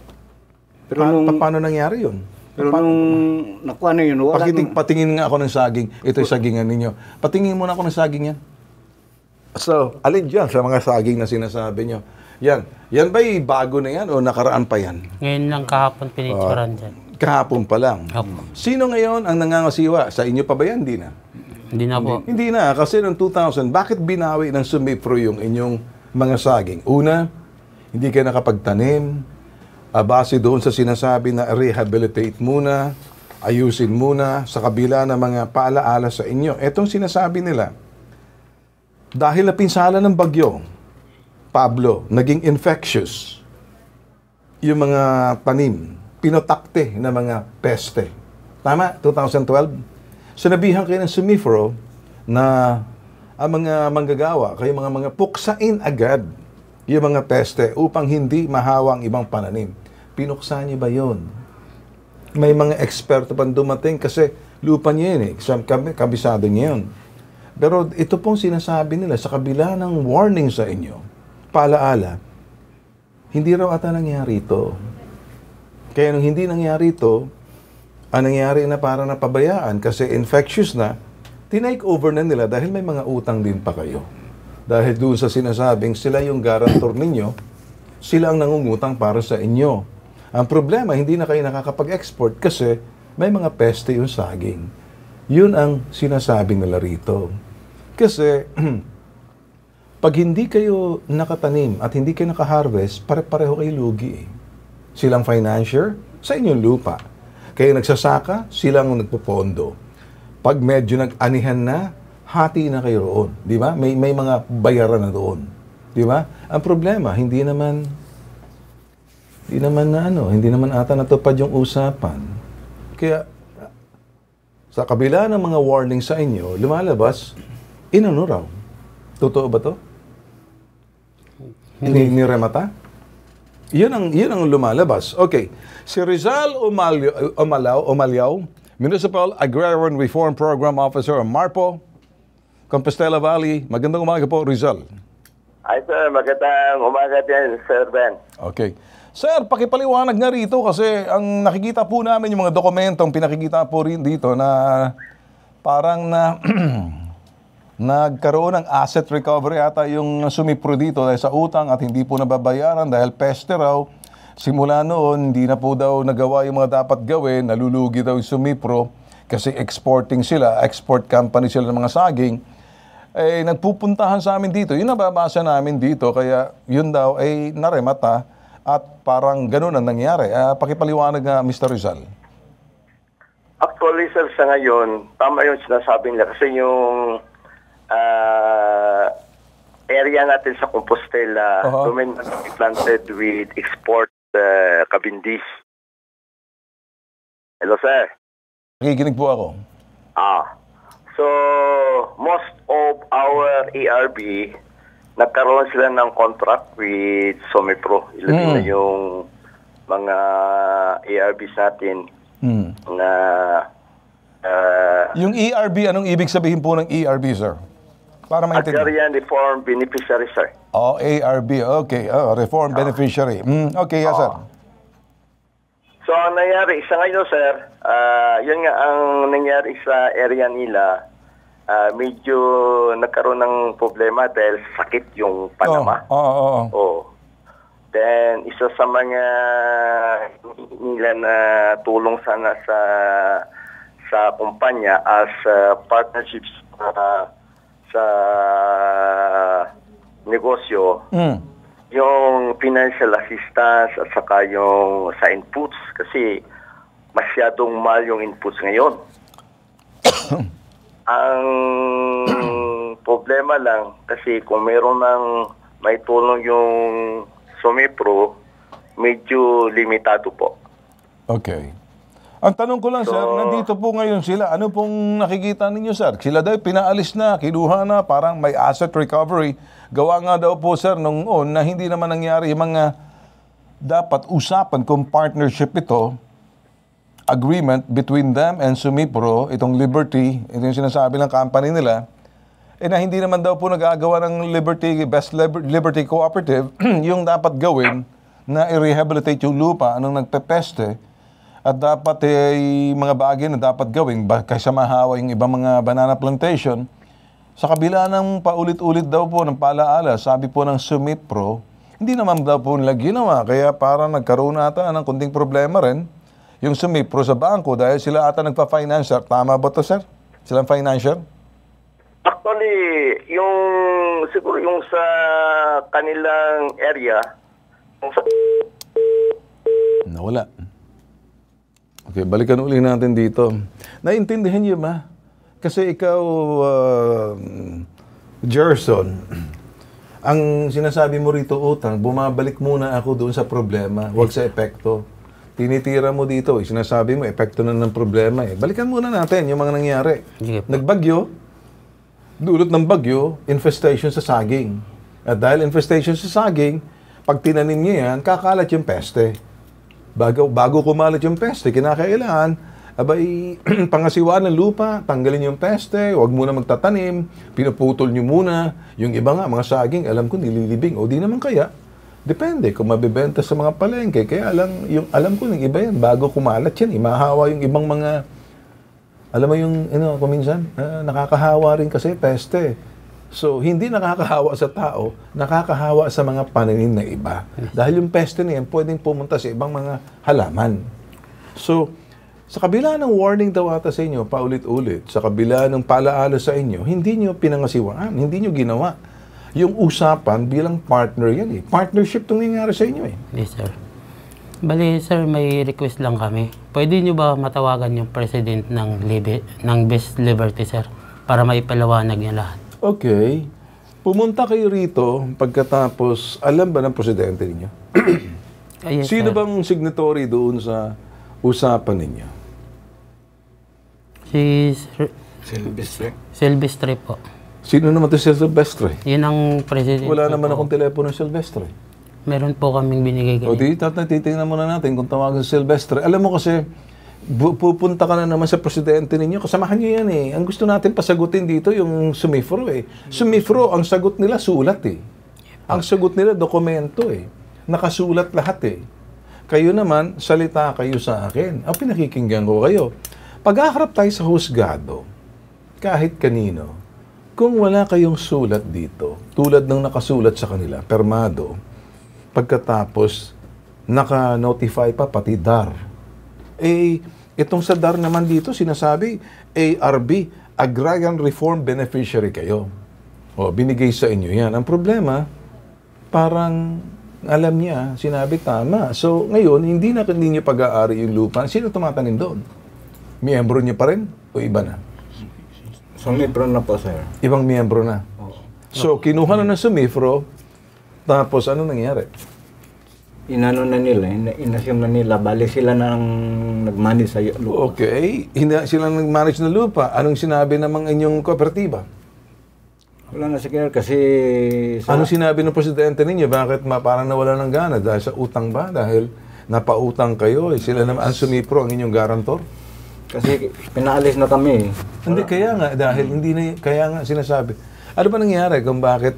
Speaker 9: Pero
Speaker 1: Pa-
Speaker 9: nung...
Speaker 1: pa- paano nangyari yun?
Speaker 9: Pero nung... Nakuha na yun, wala
Speaker 1: Pakiting,
Speaker 9: nung-
Speaker 1: patingin nga ako ng saging. Ito yung sagingan ninyo. Patingin muna ako ng saging yan. So, alin dyan sa mga saging na sinasabi nyo? Yan. Yan ba'y bago na yan o nakaraan pa yan?
Speaker 7: Ngayon lang kahapon pinicturan dyan.
Speaker 1: Kahapon pa lang.
Speaker 7: Opo.
Speaker 1: Sino ngayon ang nangangasiwa? Sa inyo pa ba yan? Hindi na.
Speaker 7: Hindi na po.
Speaker 1: Hindi na. Kasi noong two thousand, bakit binawi ng Sumipro yung inyong mga saging? Una, Hindi kayo nakapagtanim. Uh, base doon sa sinasabi na rehabilitate muna, ayusin muna sa kabila ng mga paalaala sa inyo. Etong sinasabi nila, dahil napinsala ng bagyo, Pablo, naging infectious yung mga tanim, pinotakte na mga peste. Tama? twenty twelve? Sinabihan kayo ng Sumifro na ang mga manggagawa, kayo mga mga puksain agad yung mga peste upang hindi mahawa ang ibang pananim. Pinuksa niyo ba yun? May mga eksperto pang dumating kasi lupa niya yun eh. Kabisado niya yun. Pero ito pong sinasabi nila sa kabila ng warning sa inyo, paalaala, hindi raw ata nangyari ito. Kaya nung hindi nangyari ito, ang nangyari na parang napabayaan kasi infectious na, tinake over na nila dahil may mga utang din pa kayo. Dahil doon sa sinasabing sila yung guarantor ninyo, sila ang nangungutang para sa inyo. Ang problema, hindi na kayo nakakapag-export kasi may mga peste yung saging. Yun ang sinasabi nila rito. Kasi, pag hindi kayo nakatanim at hindi kayo nakaharvest, pare-pareho kayo lugi. Silang financier, sa inyong lupa. Kayo nagsasaka, silang nagpopondo. Pag medyo nag-anihan na, hati na kayo roon. Di ba? May, may mga bayaran na doon. Di ba? Ang problema, hindi naman, hindi naman na ano, hindi naman ata natupad yung usapan. Kaya, sa kabila ng mga warning sa inyo, lumalabas, inano raw? Totoo ba to? Ni, ni Remata? Yun ang, yun ang lumalabas. Okay. Si Rizal Umalio, Umalaw, Umalyaw, Municipal Agrarian Reform Program Officer of MARPO, Compostela Valley. Magandang umaga po, Rizal.
Speaker 10: Ay, sir. Magandang umaga din, Sir Ben.
Speaker 1: Okay. Sir, pakipaliwanag nga rito kasi ang nakikita po namin yung mga dokumentong pinakikita po rin dito na parang na nagkaroon ng asset recovery ata yung Sumipro dito dahil sa utang at hindi po nababayaran dahil peste raw. Simula noon, hindi na po daw nagawa yung mga dapat gawin, nalulugi daw yung Sumipro kasi exporting sila, export company sila ng mga saging. Eh, nagpupuntahan sa amin dito, yun nababasa namin dito, kaya yun daw ay naremata at parang ganun ang nangyari. Uh, pakipaliwanag nga, Mister Rizal.
Speaker 10: Actually, sir, sa ngayon, tama yung sinasabi nila kasi yung uh, area natin sa Compostela,
Speaker 1: uh-huh.
Speaker 10: dominantly planted with export uh, Cavendish. Hello, sir.
Speaker 1: Nakikinig po ako.
Speaker 10: Ah. So, most of our A R B, nagkaroon sila ng contract with Sumipro. Ilagay mm. na yung mga A R Bs natin mm. na... Uh,
Speaker 1: yung E R B, anong ibig sabihin po ng E R B, sir? Para maintindihan.
Speaker 10: Agrarian Reform Beneficiary, sir.
Speaker 1: Oh, A R B. Okay. Oh, Reform oh. Beneficiary. Mm, okay, yes, oh. sir.
Speaker 10: So, ang nangyari sa ngayon, sir, uh, yun nga ang nangyari sa area nila, uh, medyo nagkaroon ng problema dahil sakit yung Panama.
Speaker 1: Oo, oh, oo, oh, oh.
Speaker 10: oh. Then, isa sa mga nila na tulong sana sa sa kumpanya as uh, partnerships uh, sa negosyo, mm. yung financial assistance at saka yung sa inputs kasi masyadong mahal yung inputs ngayon. Ang problema lang kasi kung meron ng may tulong yung Sumipro, medyo limitado po.
Speaker 1: Okay. Ang tanong ko lang, so, sir, nandito po ngayon sila. Ano pong nakikita ninyo, sir? Sila daw pinaalis na, kinuha na, parang may asset recovery. Gawa nga daw po, sir, nung on na hindi naman nangyari yung mga dapat usapan kung partnership ito, agreement between them and Sumipro, itong Liberty, ito yung sinasabi ng company nila, eh na hindi naman daw po nagagawa ng Liberty, Best Liberty Cooperative, yung dapat gawin na i-rehabilitate yung lupa, anong nagpepeste, at dapat eh, mga bagay na dapat gawin kaysa mahawa yung ibang mga banana plantation. Sa kabila ng paulit-ulit daw po ng palaala, sabi po ng Sumipro, hindi naman daw po nila ginawa. Kaya parang nagkaroon ata ng kunting problema rin yung Sumipro sa bangko dahil sila ata nagpa-financer. Tama ba to, sir? Silang financier?
Speaker 10: Actually, yung siguro yung sa kanilang area,
Speaker 1: Nawala. Okay, balikan uli natin dito. Naintindihan niyo ba? Kasi ikaw, uh, Gerson, ang sinasabi mo rito utang, bumabalik muna ako doon sa problema, huwag sa epekto. Tinitira mo dito, eh, sinasabi mo, epekto na ng problema. Eh. Balikan muna natin yung mga nangyari. Nagbagyo, dulot ng bagyo, infestation sa saging. At dahil infestation sa saging, pag tinanim niyo yan, kakalat yung peste. Bago, bago kumalat yung peste, kinakailangan, abay, pangasiwaan ng lupa, tanggalin yung peste, huwag muna magtatanim, pinuputol nyo muna. Yung iba nga, mga saging, alam ko, nililibing. O di naman kaya, depende kung mabibenta sa mga palengke. Kaya alam, yung, alam ko ng iba yan, bago kumalat yan, imahawa yung ibang mga, alam mo yung, you know, kuminsan, uh, nakakahawa rin kasi peste. So, hindi nakakahawa sa tao, nakakahawa sa mga pananim na iba. Dahil yung peste na yan, pwedeng pumunta sa ibang mga halaman. So, sa kabila ng warning daw ata sa inyo, paulit-ulit, sa kabila ng paalaala sa inyo, hindi nyo pinangasiwaan, hindi nyo ginawa. Yung usapan bilang partner yan eh. Partnership itong nangyari sa inyo eh.
Speaker 7: Yes, sir. Bali, sir, may request lang kami. Pwede nyo ba matawagan yung president ng, Libe, ng Best Liberty, sir? Para maipalawanag niya lahat.
Speaker 1: Okay. Pumunta kayo rito pagkatapos, alam ba ng presidente ninyo?
Speaker 7: Yes,
Speaker 1: sino
Speaker 7: sir.
Speaker 1: bang signatory doon sa usapan ninyo?
Speaker 7: Si Sir
Speaker 9: Silvestre.
Speaker 7: Silvestre po.
Speaker 1: Sino naman ito si Silvestre?
Speaker 7: Yun ang president.
Speaker 1: Wala naman
Speaker 7: po.
Speaker 1: akong telepono ng Silvestre.
Speaker 7: Meron po kaming binigay
Speaker 1: O
Speaker 7: kanina.
Speaker 1: di, tatay, titingnan muna natin kung tawagan si Silvestre. Alam mo kasi, bu- pupunta ka na naman sa presidente ninyo, kasamahan nyo yan eh. Ang gusto natin pasagutin dito yung sumifro eh. Sumifro, ang sagot nila sulat eh. Ang sagot nila dokumento eh. Nakasulat lahat eh. Kayo naman, salita kayo sa akin. Ang pinakikinggan ko kayo. Pag-aharap tayo sa husgado, kahit kanino, kung wala kayong sulat dito, tulad ng nakasulat sa kanila, permado, pagkatapos, naka-notify pa pati D A R. Eh, itong sa D A R naman dito, sinasabi, A R B, Agrarian Reform Beneficiary kayo. O, binigay sa inyo yan. Ang problema, parang alam niya, sinabi tama. So, ngayon, hindi na hindi niyo pag-aari yung lupa. Sino tumatanim doon? Miyembro niyo pa rin? O iba na?
Speaker 9: Sumipro na po, sir.
Speaker 1: Ibang miyembro na. So, kinuha na ng sumifro, tapos ano nangyari?
Speaker 9: Inano na nila, ina- inassume na nila, bali sila nang nag-manage sa lupa.
Speaker 1: Okay. Hindi sila nag-manage ng lupa. Anong sinabi namang inyong kooperatiba?
Speaker 9: Wala na siguro kasi... Sa,
Speaker 1: Anong sinabi ng presidente ninyo? Bakit ma, parang nawala ng gana? Dahil sa utang ba? Dahil napautang kayo? Eh, sila naman ang sumipro, ang inyong garantor?
Speaker 9: kasi pinaalis na kami.
Speaker 1: Hindi, kaya nga, dahil hindi na, kaya nga sinasabi. Ano ba nangyari kung bakit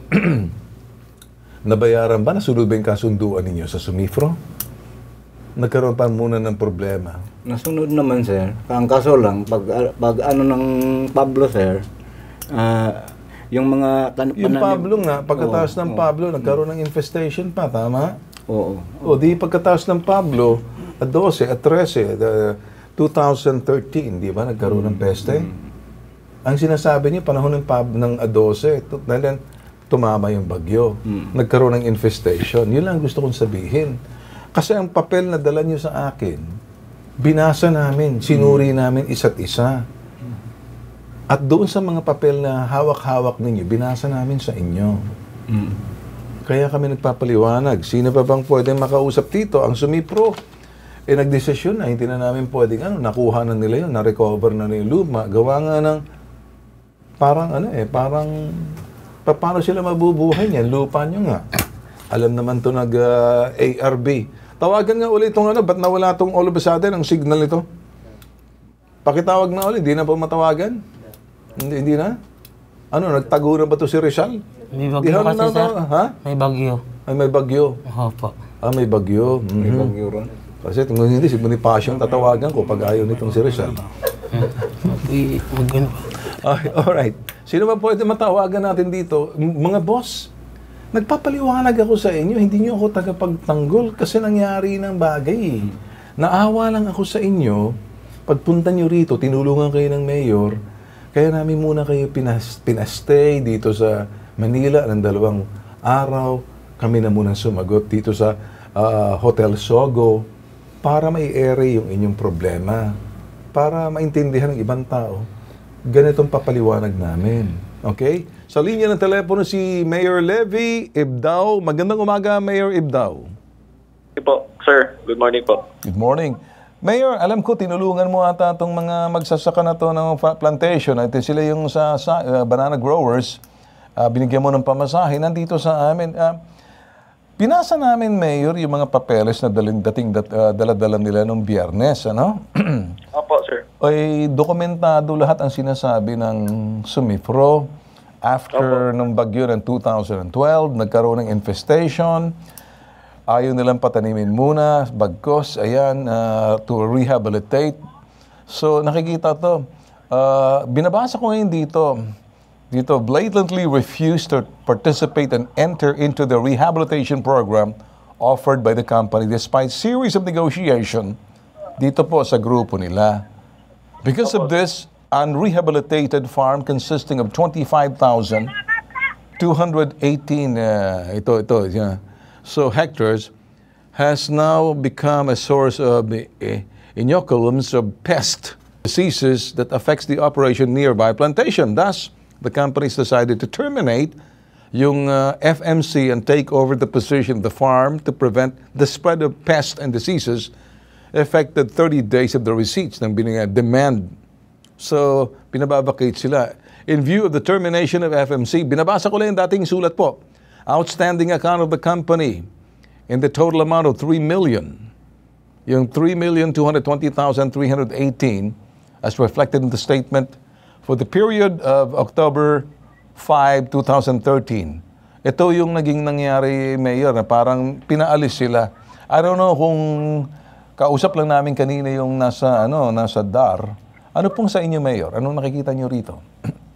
Speaker 1: nabayaran ba? Nasunod ba yung kasunduan ninyo sa Sumifro? Nagkaroon pa muna ng problema.
Speaker 9: Nasunod naman, sir. Ang kaso lang, pag, pag ano ng Pablo, sir, ah, yung mga... Tan-
Speaker 1: Yung
Speaker 9: pananim-
Speaker 1: Pablo nga, pagkatapos
Speaker 9: Oo,
Speaker 1: ng
Speaker 9: oo.
Speaker 1: Pablo, nagkaroon ng infestation pa, tama?
Speaker 9: Oo.
Speaker 1: O di pagkatapos ng Pablo, at twelve, at thirteen, the twenty thirteen, di ba, nagkaroon ng peste? Ang sinasabi niya, panahon ng Pablo, ng twelve, tu- dahil tumama yung bagyo, nagkaroon ng infestation. Yun lang gusto kong sabihin. Kasi ang papel na dala niyo sa akin, binasa namin, sinuri namin isa't isa. At doon sa mga papel na hawak-hawak ninyo, binasa namin sa inyo. Kaya kami nagpapaliwanag. Sino pa bang pwedeng makausap dito? Ang Sumipro, eh nagdesisyon na, hindi na namin pwedeng, ano, nakuha na nila yun, na-recover na nila yung luma. Gawa nga ng, parang ano eh, parang, pa- paano sila mabubuhay niyan? Lupa nyo nga. Alam naman to nag uh, A R B. Tawagan nga ulit itong ano, ba't nawala itong all of a sudden, ang signal nito? Pakitawag na ulit, hindi na po matawagan? Hindi, hindi na? Ano, nagtago na ba to si Rizal?
Speaker 7: May
Speaker 1: Di
Speaker 7: bagyo
Speaker 1: na-
Speaker 7: kasi,
Speaker 1: na-
Speaker 7: sir.
Speaker 1: na- Ha?
Speaker 7: May bagyo.
Speaker 1: Ay, may bagyo.
Speaker 7: Opo.
Speaker 1: Ah, may bagyo. Mhm.
Speaker 9: May bagyo ron.
Speaker 1: Kasi kung hindi, si Bonifacio ang tatawagan ko pag ayaw nitong si Rizal.
Speaker 7: Uy, wag ganun.
Speaker 1: Okay, alright. Sino ba pwede matawagan natin dito? M- mga boss, nagpapaliwanag ako sa inyo, hindi nyo ako tagapagtanggol kasi nangyari ng bagay. Naawa lang ako sa inyo, pagpunta nyo rito, tinulungan kayo ng mayor, kaya namin muna kayo pinas, pinastay dito sa Manila ng dalawang araw. Kami na muna sumagot dito sa uh, Hotel Sogo para mai-ere yung inyong problema, para maintindihan ng ibang tao. Ganitong papaliwanag namin. Okay? Sa linya ng telepono si Mayor Levy Ibdao. Magandang umaga, Mayor Ibdao.
Speaker 11: Good po, sir. Good morning po.
Speaker 1: Good morning. Mayor, alam ko, tinulungan mo ata itong mga magsasaka na to ng plantation. Ito sila yung sa, sa uh, banana growers. Uh, binigyan mo ng pamasahe. Nandito sa amin. Uh, pinasa namin, Mayor, yung mga papeles na daling, dating dat, uh, dala-dala nila nung Biyernes. Ano?
Speaker 11: Opo, sir.
Speaker 1: Ay, dokumentado lahat ang sinasabi ng Sumipro. After Opo. Nung bagyo ng two thousand twelve, nagkaroon ng infestation. Ayaw nilang patanimin muna, bagkos, ayan, uh, to rehabilitate. So, nakikita to. Uh, binabasa ko ngayon dito, dito, blatantly refused to participate and enter into the rehabilitation program offered by the company despite series of negotiation dito po sa grupo nila. Because of this, unrehabilitated farm consisting of twenty-five thousand two hundred eighteen, uh, ito, ito, yeah. So hectares has now become a source of uh, inoculums of pest diseases that affects the operation nearby plantation. Thus, the companies decided to terminate yung uh, F M C and take over the position of the farm to prevent the spread of pests and diseases affected thirty days of the receipts ng binigay demand. So, pinababakate sila. In view of the termination of F M C, binabasa ko lang yung dating sulat po. Outstanding account of the company in the total amount of three million. Yung three million two hundred twenty thousand three hundred eighteen as reflected in the statement for the period of October fifth, two thousand thirteen. Ito yung naging nangyari, Mayor, na parang pinaalis sila. I don't know kung kausap lang namin kanina yung nasa, ano, nasa D A R. Ano pong sa inyo, Mayor? Anong nakikita nyo rito?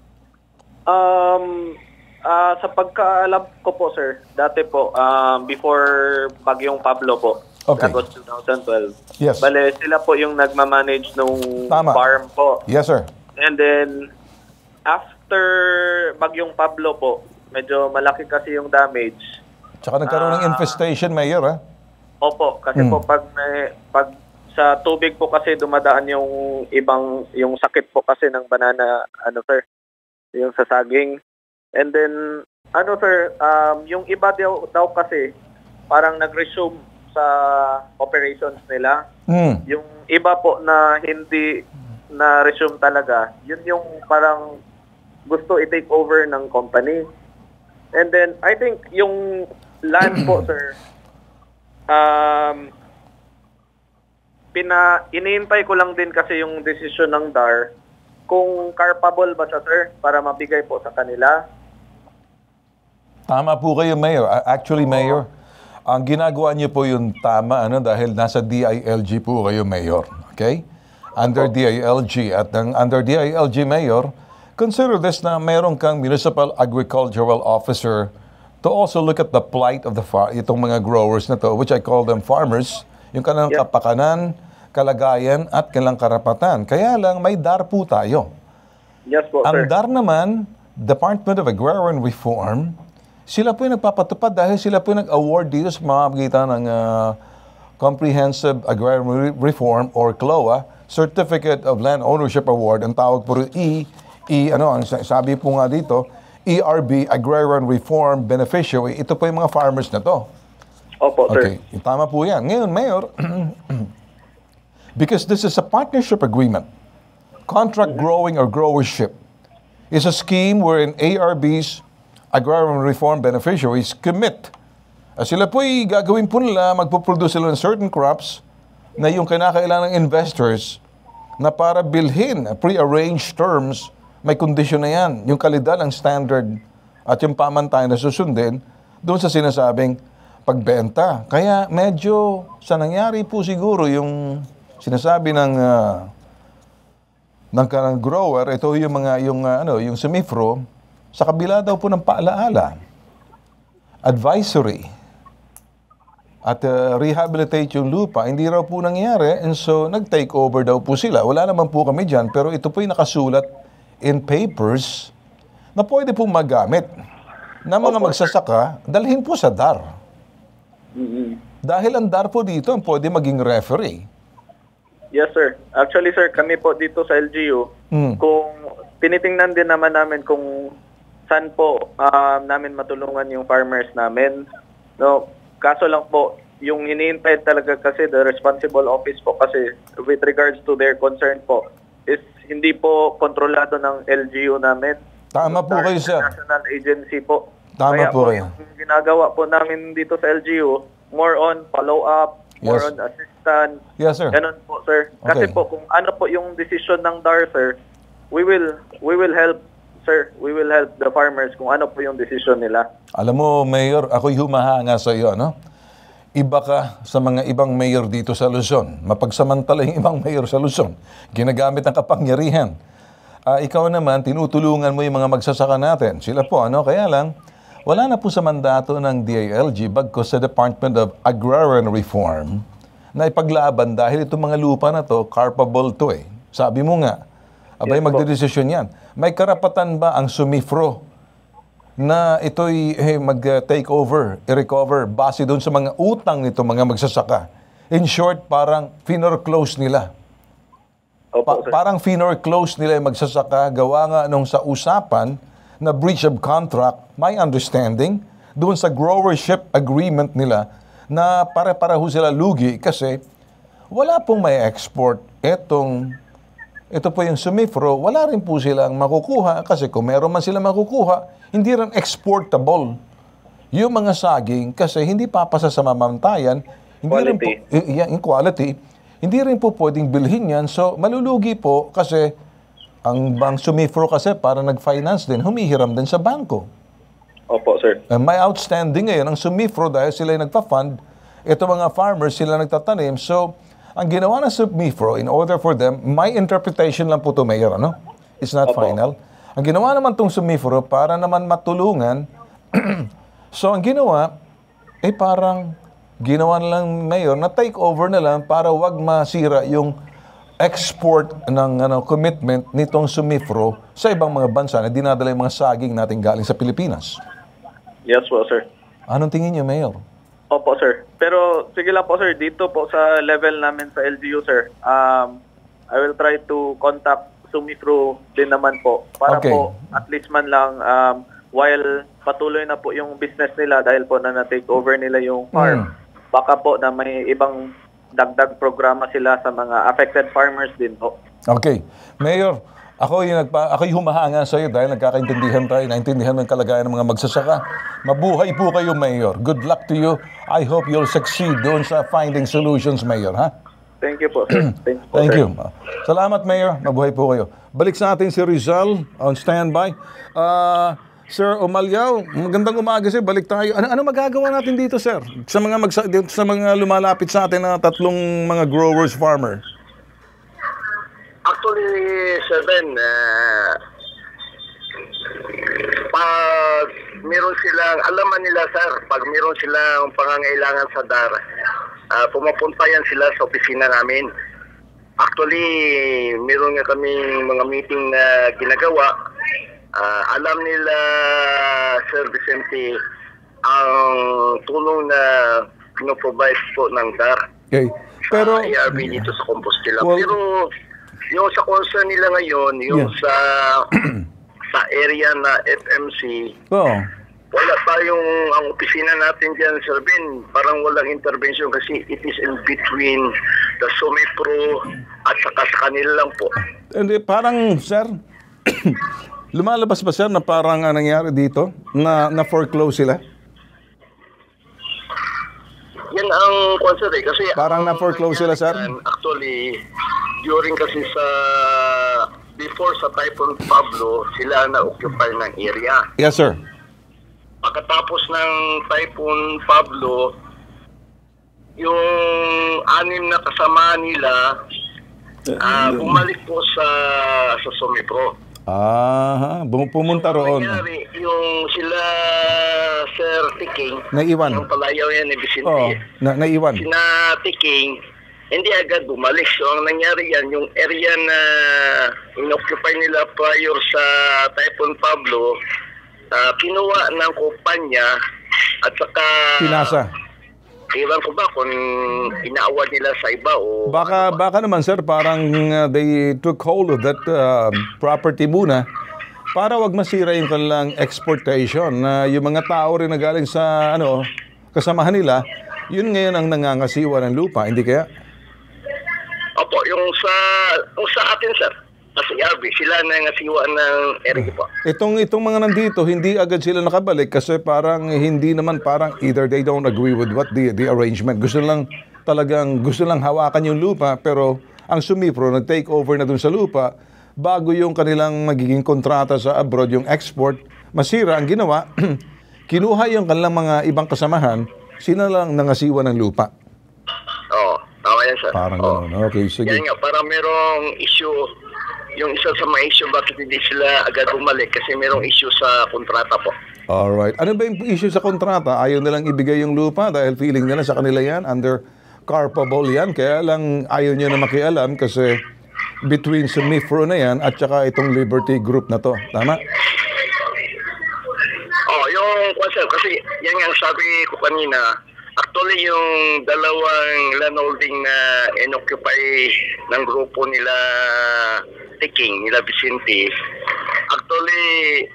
Speaker 11: Um... Uh, sa pagkaalam ko po, sir, dati po, um, before Bagyong Pablo po,
Speaker 1: okay.
Speaker 11: August twenty twelve,
Speaker 1: yes.
Speaker 11: Bale, sila po yung nagmamanage nung
Speaker 1: Tama.
Speaker 11: farm po.
Speaker 1: Yes, sir.
Speaker 11: And then, after Bagyong Pablo po, medyo malaki kasi yung damage.
Speaker 1: Tsaka nagkaroon uh, ng infestation, Mayor, ha?
Speaker 11: Opo, kasi hmm. po pag, may, pag sa tubig po kasi dumadaan yung ibang, yung sakit po kasi ng banana, ano sir, yung sa saging. And then, ano sir, um, yung iba daw, daw kasi parang nag-resume sa operations nila. Mm. Yung iba po na hindi na-resume talaga, yun yung parang gusto i-take over ng company. And then, I think yung land po sir, um, pina, iniintay ko lang din kasi yung decision ng D A R kung carpable ba siya sir para mabigay po sa kanila.
Speaker 1: Tama po kayo, Mayor. Actually, Mayor, ang ginagawa niyo po yung tama ano dahil nasa D I L G po kayo, Mayor. Okay? Under D I L G. At ang under D I L G, Mayor, consider this na mayroon kang Municipal Agricultural Officer to also look at the plight of the farm, itong mga growers na to, which I call them farmers, yung kanilang yep. kapakanan, kalagayan, at kanilang karapatan. Kaya lang, may D A R po tayo.
Speaker 11: Yes po,
Speaker 1: ang
Speaker 11: sir.
Speaker 1: D A R naman, Department of Agrarian Reform, sila po yung nagpapatupad dahil sila po yung nag-award dito sa pamamagitan ng uh, Comprehensive Agrarian Reform or C L O A, Certificate of Land Ownership Award. Ang tawag po rin E, E, ano, ang sabi po nga dito, E R B, Agrarian Reform Beneficiary. Ito po yung mga farmers na to.
Speaker 11: Opo,
Speaker 1: okay.
Speaker 11: sir.
Speaker 1: Tama po yan. Ngayon, Mayor, because this is a partnership agreement, contract mm-hmm. growing or growership is a scheme wherein A R B's Agrarian Reform Beneficiaries commit. Uh, sila po'y gagawin po nila, magpuproduce sila ng certain crops na yung kinakailangan ng investors na para bilhin, uh, pre-arranged terms, may kondisyon na yan. Yung kalidad, ang standard at yung pamantayan na susundin doon sa sinasabing pagbenta. Kaya medyo sa nangyari po siguro yung sinasabi ng uh, ng kanang grower, ito yung mga yung uh, ano, yung Sumifro, sa kabila daw po ng paalaala, advisory, at uh, rehabilitate yung lupa, hindi raw po nangyari, and so nag-take over daw po sila. Wala naman po kami dyan, pero ito po yung nakasulat in papers na pwede po magamit na mga magsasaka, dalhin po sa D A R.
Speaker 11: Mm-hmm.
Speaker 1: Dahil ang DARPO dito ang pwede maging referee.
Speaker 11: Yes, sir. Actually, sir, kami po dito sa L G U,
Speaker 1: Mm.
Speaker 11: kung tinitingnan din naman namin kung saan po um, namin matulungan yung farmers namin. No, kaso lang po, yung hinihintay talaga kasi the responsible office po kasi with regards to their concern po is hindi po kontrolado ng L G U namin.
Speaker 1: Tama po kayo, sir.
Speaker 11: National agency po.
Speaker 1: Tama
Speaker 11: Kaya
Speaker 1: po
Speaker 11: po
Speaker 1: kayo.
Speaker 11: yung ginagawa po namin dito sa L G U, more on follow-up, more
Speaker 1: Yes.
Speaker 11: on assistance.
Speaker 1: Yes, sir.
Speaker 11: Ganun po, sir. Kasi
Speaker 1: Okay.
Speaker 11: po, kung ano po yung decision ng D A R, sir, we will we will help, sir. We will help the farmers kung ano po yung decision nila.
Speaker 1: Alam mo, Mayor, ako'y humahanga sa iyo, no? Iba ka sa mga ibang mayor dito sa Luzon. Mapagsamantala yung ibang mayor sa Luzon. Ginagamit ang kapangyarihan. Ah, ikaw naman, tinutulungan mo yung mga magsasaka natin. Sila po, ano? Kaya lang, wala na po sa mandato ng D I L G bagkus sa Department of Agrarian Reform na ipaglaban dahil itong mga lupa na to, carpable to eh. Sabi mo nga, abay
Speaker 11: Yes po.
Speaker 1: magdedesisyon yan. May karapatan ba ang Sumifro na ito'y eh, mag-take over, i-recover base doon sa mga utang nito mga magsasaka? In short, parang finor-close nila.
Speaker 11: Opo,
Speaker 1: Pa-
Speaker 11: sir.
Speaker 1: parang finor-close nila yung magsasaka, gawa nga nung sa usapan na breach of contract, my understanding, doon sa growership agreement nila na pare-pareho sila lugi kasi wala pong may export etong ito po yung Sumifro, wala rin po silang makukuha kasi kung meron man sila makukuha, hindi rin exportable yung mga saging kasi hindi papasa sa mamantayan, hindi rin po,
Speaker 11: Quality.
Speaker 1: y- y- yung quality, hindi rin po pwedeng bilhin yan. So, malulugi po kasi ang Bank Sumifro kasi para nag-finance din, humihiram din sa bangko.
Speaker 11: Opo, sir.
Speaker 1: Uh, may outstanding ngayon ang Sumifro dahil sila yung nagpa-fund. Ito mga farmers, sila nagtatanim. So, ang ginawa ng Sumifro, in order for them, my interpretation lang po ito, Mayor, ano? It's not
Speaker 11: Opo.
Speaker 1: final. Ang ginawa naman itong Sumifro para naman matulungan. So, ang ginawa, eh parang ginawa na lang, Mayor, na take over na lang para wag masira yung export ng ano, commitment nitong Sumifro sa ibang mga bansa na dinadala yung mga saging natin galing sa Pilipinas.
Speaker 11: Yes po, sir.
Speaker 1: Anong tingin niyo, Mayor?
Speaker 11: Opo, sir. Pero sige lang po, sir. Dito po sa level namin sa L G U, sir, um, I will try to contact Sumifro din naman po para
Speaker 1: Okay.
Speaker 11: po at least man lang um, while patuloy na po yung business nila dahil po na na-take over nila yung farm, baka po na may ibang dagdag programa sila sa mga affected farmers din po.
Speaker 1: Okay. Mayor, ako yung, nagpa, ako yung humahanga sa iyo dahil nagkakaintindihan tayo, naintindihan ng kalagayan ng mga magsasaka. Mabuhay po kayo, Mayor. Good luck to you. I hope you'll succeed doon sa finding solutions, Mayor, ha?
Speaker 11: Thank you po, sir. Thank you po,
Speaker 1: Thank
Speaker 11: sir.
Speaker 1: you. Salamat, Mayor. Mabuhay po kayo. Balik sa atin si Rizal on standby. Ah, Sir Omalyaw, magandang umaga sir. Balik tayo. Ano ano magagawa natin dito, sir? Sa mga magsa, dito sa mga lumalapit sa atin na tatlong mga growers farmer.
Speaker 10: Actually, Sir Ben, uh, pag meron silang, alaman nila sir, pag meron silang pangangailangan sa D A R, uh, pumapunta yan sila sa opisina namin. Actually, meron nga kaming mga meeting na ginagawa. Uh, alam nila, Sir Vicente, ang tulong na pinoprovide po ng D A R.
Speaker 1: Okay. Pero
Speaker 10: I R B dito sa Compostela.
Speaker 1: Well-
Speaker 10: Pero yung sa concern nila ngayon, yung
Speaker 1: Yeah.
Speaker 10: sa sa area na F M C,
Speaker 1: oh,
Speaker 10: wala tayong, ang opisina natin dyan, Sir Ben, parang walang intervention kasi it is in between the Sumipro at saka sa kanila lang po.
Speaker 1: hindi parang sir lumalabas ba sir na parang ang nangyari dito na na foreclose sila?
Speaker 10: Yan ang concern eh. Kasi
Speaker 1: Parang
Speaker 10: ang
Speaker 1: na-foreclose sila, sir?
Speaker 10: nangyari dyan, actually, during kasi sa, before sa Typhoon Pablo, sila na-occupy ng area.
Speaker 1: Yes, sir.
Speaker 10: Pagkatapos ng Typhoon Pablo, yung anim na kasama nila, ah, bumalik po sa, sa Sumipro.
Speaker 1: Ah, bum- pumunta roon.
Speaker 10: Nangyari, yung sila Sir Tiking,
Speaker 1: Naiwan.
Speaker 10: yung palayaw yan ni Vicente,
Speaker 1: Oo, na naiwan.
Speaker 10: sina Tiking, hindi agad bumalik. So, ang nangyari yan, yung area na inoccupy nila prior sa Typhoon Pablo, uh, kinuha ng kumpanya at saka
Speaker 1: Pinasa.
Speaker 10: Iwan ko ba kung inaaward nila sa iba o...
Speaker 1: Baka, baka naman sir, parang uh, they took hold of that uh, property muna para wag masira yung kanilang exportation. Na yung mga tao rin na galing sa ano, kasamahan nila, yun ngayon ang nangangasiwa ng lupa, hindi kaya?
Speaker 10: Opo, yung sa, yung sa atin sir, sa E R B, sila nangasiwa ng area po.
Speaker 1: Itong, itong mga nandito, hindi agad sila nakabalik kasi parang hindi naman parang either they don't agree with what the, the arrangement. Gusto lang talagang, gusto lang hawakan yung lupa pero ang Sumipro nag-take over na dun sa lupa bago yung kanilang magiging kontrata sa abroad, yung export, masira ang ginawa. Kinuha yung kanilang mga ibang kasamahan, sila lang nangasiwa ng lupa.
Speaker 10: Oo, tama yan sir.
Speaker 1: Parang
Speaker 10: Oo.
Speaker 1: gano'n. Okay, sige.
Speaker 10: Yan nga, parang merong issue, yung isa sa mga issue, bakit hindi sila agad bumalik? Kasi merong issue sa kontrata po.
Speaker 1: Alright. Ano ba yung issue sa kontrata? Ayaw nilang ibigay yung lupa dahil feeling nila sa kanila yan, under carpable yan. Kaya lang ayaw nyo na makialam kasi between Sumifro na yan at saka itong Liberty Group na to. Tama?
Speaker 10: Oh, yung concept, kasi yan nga ang sabi ko kanina, actually yung dalawang landholding na inoccupy ng grupo nila Tiking, nila Vicente, actually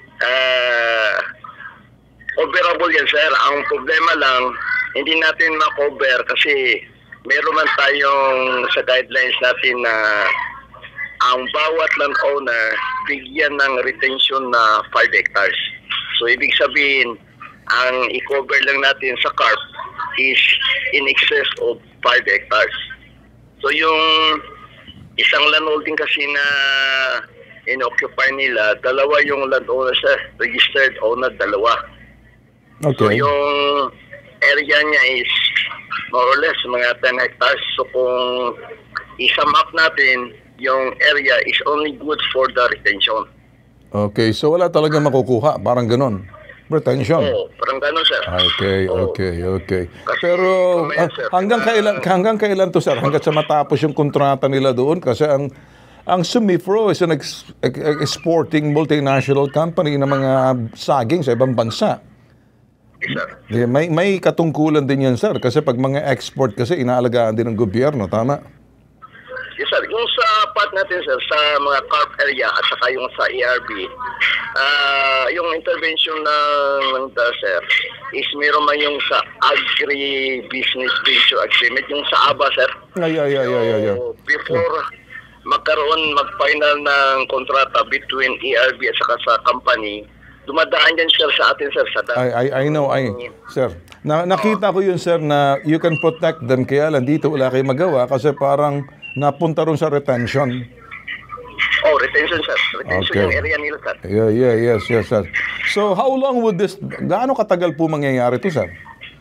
Speaker 10: uh, coverable yan sir. Ang problema lang, hindi natin ma-cover kasi meron man tayong sa guidelines natin na ang bawat landowner bigyan ng retention na five hectares. So ibig sabihin, ang i-cover lang natin sa C A R P is in excess of five hectares. So yung isang landholding kasi na in-occupy nila, dalawa yung landowner sa registered owner, dalawa.
Speaker 1: Okay.
Speaker 10: So yung area niya is more or less mga ten hectares. So kung isam up natin, yung area is only good for the retention.
Speaker 1: Okay, so wala talaga makukuha. Parang ganon. Retention.
Speaker 10: Oo, parang ganon sir.
Speaker 1: Okay,
Speaker 10: Oo.
Speaker 1: okay, okay.
Speaker 10: Kasi
Speaker 1: Pero
Speaker 10: kumayan,
Speaker 1: ah,
Speaker 10: sir,
Speaker 1: hanggang
Speaker 10: na-
Speaker 1: kailan hanggang kailan to sir? Hanggang sa matapos yung kontrata nila doon kasi ang ang Sumifro is an ex- ex- exporting multinational company ng mga saging sa ibang bansa.
Speaker 10: Yes, sir.
Speaker 1: Yeah, may may katungkulan din yan sir kasi pag mga export kasi inaalagaan din ng gobyerno, tama?
Speaker 10: Yes sir, yung sa part natin sir, sa mga C A R P area at saka yung sa E R B, ah yung intervention ng ng sir is meron man yung sa agri-business venture agreement, yung sa A B A sir.
Speaker 1: Ay, ay, ay, ay, ay, ay.
Speaker 10: So, before magkaroon, mag-final ng kontrata between E R B at saka sa company, dumadaan yan sir sa atin sir sa
Speaker 1: I, I, I know, I, sir. Na, nakita ko yun, sir, na you can protect them, kaya lang dito wala kayo magawa kasi parang napunta ron sa retention.
Speaker 10: Oh, retention sir. Retention
Speaker 1: Okay.
Speaker 10: yung area nila sir.
Speaker 1: Yeah, yeah, yes, yes, sir. So, how long would this, gaano katagal po mangyayari to, sir?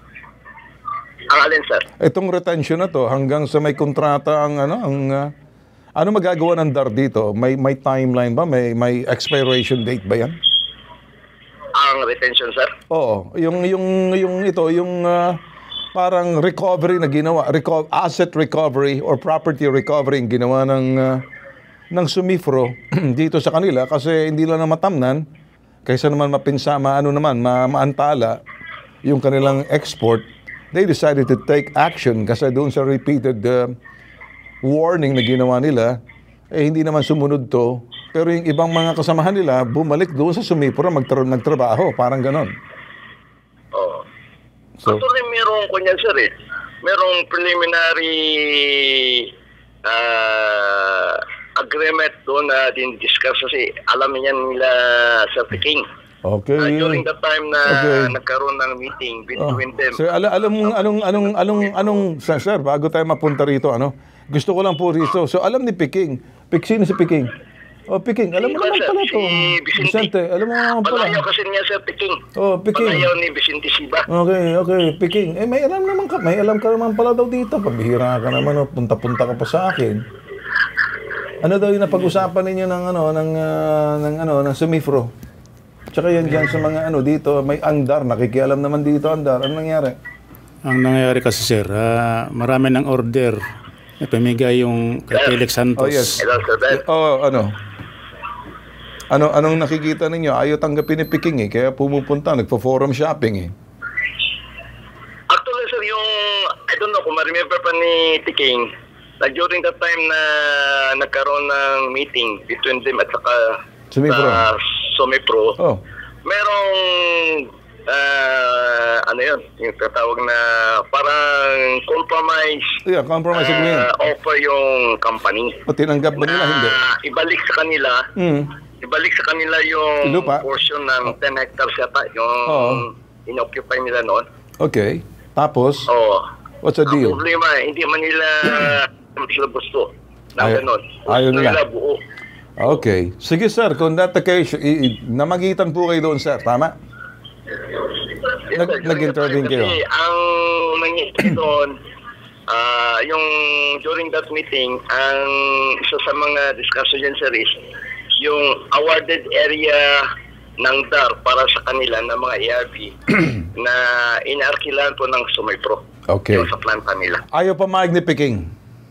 Speaker 10: Ang alin sir?
Speaker 1: Itong retention na to, hanggang sa may kontrata ang, ano, ang, uh, ano magagawa ng D A R dito? May, may timeline ba? May, may expiration date ba yan?
Speaker 10: Ang retention sir?
Speaker 1: Oo, yung yung yung ito, yung ah, parang recovery na ginawa, reco- asset recovery or property recovery yung ginawa ng ah, ng Sumifro dito sa kanila kasi hindi lang na matamnan kaysa naman mapinsama ano naman ma- maantala yung kanilang export. They decided to take action kasi doon sa repeated ah, warning na ginawa nila eh hindi naman sumunod to. Pero yung ibang mga kasamahan nila, bumalik doon sa Sumipro, magtra- nagtrabaho, parang ganon.
Speaker 10: Oo.
Speaker 1: So,
Speaker 10: Actually, merong kunyan sir eh. Merong preliminary ah, agreement doon na din-discuss kasi alam niyan nila Sir King.
Speaker 1: okay.
Speaker 10: Ah, during the time na
Speaker 1: Okay.
Speaker 10: nagkaroon ng meeting
Speaker 1: Oh.
Speaker 10: between them.
Speaker 1: Sir, ala, alam mo, anong, anong, anong, anong, sir, sir, bago tayo mapunta rito, ano, gusto ko lang po rito. So, alam ni Peking, Pik, sino si Peking? Oh, Peking, alam mo naman pala to.
Speaker 10: Si Vicente.
Speaker 1: Vicente, alam mo naman pala.
Speaker 10: Palayaw kasi niya Sir Peking.
Speaker 1: Oh, Peking.
Speaker 10: Palayaw ni Vicente Siba.
Speaker 1: Okay, okay, Peking. Eh, may alam naman ka, may alam ka naman pala daw dito. Pabihira ka naman, oh, punta-punta ka pa sa akin. Ano daw yung napag-usapan ninyo ng, ano, ng, ah, ng, ano, ng Sumifro? Tsaka yan dyan sa mga, ano, dito, may andar, nakikialam naman dito, andar. Ano nangyari?
Speaker 8: Ang nangyayari kasi sir, ah, marami ng order na pamigay yung kay Felix Santos.
Speaker 1: Oh, yes.
Speaker 10: Hello, Sir Ben.
Speaker 1: Oh, ano? Ano anong nakikita ninyo? Ayaw tanggapin ni Peking eh, kaya pumupunta, nagpo-forum shopping eh.
Speaker 10: Actually, sir, yung remember pa ni Tiking na during that time na nagkaroon ng meeting between them at saka
Speaker 1: Sumipro.
Speaker 10: sa Sumipro,
Speaker 1: Oh.
Speaker 10: merong ah, ano yun, yung tatawag na parang compromise
Speaker 1: Yeah, compromise
Speaker 10: ah,
Speaker 1: agreement.
Speaker 10: offer yung company.
Speaker 1: O tinanggap ba nila? Hindi.
Speaker 10: Na ibalik sa kanila,
Speaker 1: Mm.
Speaker 10: ibalik sa kanila yung
Speaker 1: Lupa?
Speaker 10: portion ng ten hectares yata, yung
Speaker 1: Oo.
Speaker 10: inoccupy nila noon.
Speaker 1: Okay. Tapos,
Speaker 10: Oo.
Speaker 1: what's the
Speaker 10: Ang
Speaker 1: deal?
Speaker 10: problema, hindi man nila sila gusto na
Speaker 1: Ay-
Speaker 10: ganon.
Speaker 1: ayaw
Speaker 10: Gusto
Speaker 1: nila.
Speaker 10: buo.
Speaker 1: Okay. Sige sir, kung that the case, i- i- namagitan po kayo doon sir, tama?
Speaker 10: Yes,
Speaker 1: Nag-
Speaker 10: sir.
Speaker 1: nag-intervene kayo?
Speaker 10: Kasi ang nangyari doon, ah, yung during that meeting, ang isa sa mga discussion dyan sir is yung awarded area ng D A R para sa kanila ng mga E R B na inarkilan po ng Sumipro.
Speaker 1: Okay.
Speaker 10: Yung sa planta nila.
Speaker 1: Ayaw pumayag ni Peking.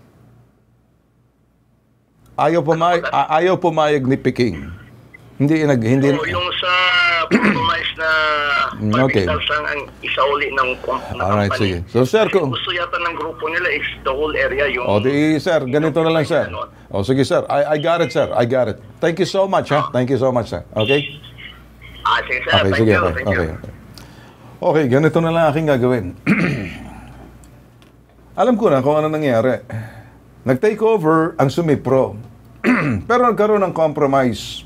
Speaker 1: Ayaw pumayag, a- ayaw pumayag ni Peking. Hindi nag hindi
Speaker 10: So, yung sa compromise na
Speaker 1: Mm, okay.
Speaker 10: pagkakasang ang isa uli ng, com- ng
Speaker 1: Alright,
Speaker 10: company.
Speaker 1: sige. So sir, kung
Speaker 10: Gusto yata ng grupo nila is the whole area yung...
Speaker 1: O di sir, ganito na lang sir. O sige sir, I, I got it sir, I got it. Thank you so much ha. Thank you so much sir. Okay?
Speaker 10: Ah, sige sir.
Speaker 1: Okay,
Speaker 10: Thank
Speaker 1: sige.
Speaker 10: you.
Speaker 1: Okay,
Speaker 10: Thank you.
Speaker 1: okay. okay. Okay, ganito na lang aking gagawin. Alam ko na kung ano nangyari. Nag-take over ang Sumipro. Pero nagkaroon ng compromise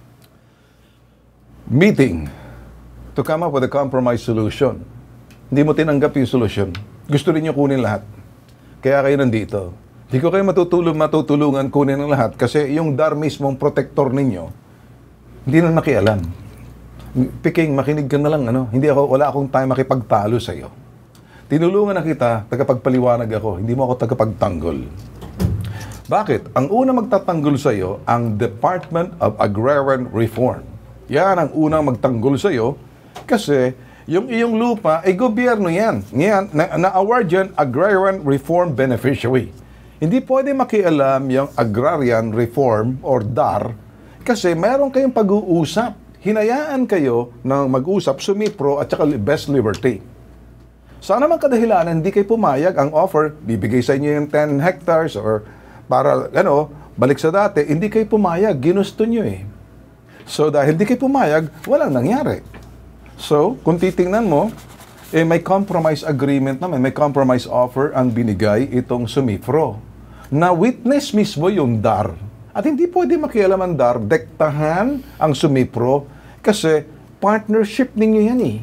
Speaker 1: meeting to come up with a compromise solution. Hindi mo tinanggap yung solution. Gusto rin nyo kunin lahat. Kaya kayo nandito. Hindi ko kayo matutulong, matutulungan kunin ang lahat kasi yung D A R mismong protector ninyo, hindi na nakialam. Peking, makinig ka na lang, ano? Hindi ako, wala akong time makipagtalo sa iyo. Tinulungan na kita, tagapagpaliwanag ako, hindi mo ako tagapagtanggol. Bakit? Ang una magtatanggol sa iyo, ang Department of Agrarian Reform. Yan ang unang magtanggol sa iyo kasi yung iyong lupa ay gobyerno yan. Ngayon, na- na-award yan Agrarian Reform Beneficiary. Hindi pwede makialam yung Agrarian Reform or D A R kasi meron kayong pag-uusap. Hinayaan kayo ng mag-usap, Sumipro at saka Best Liberty. Sana man kadahilanan, hindi kayo pumayag. Ang offer, bibigay sa inyo yung ten hectares or para, ano, balik sa dati, hindi kayo pumayag. Ginusto nyo eh. So, dahil hindi kayo pumayag, walang nangyari. So, kung titingnan mo, eh, may compromise agreement naman, may compromise offer ang binigay itong Sumipro. Na witness mismo yung D A R. At hindi pwede makialam ang D A R, dektahan ang Sumipro kasi partnership ninyo yan eh.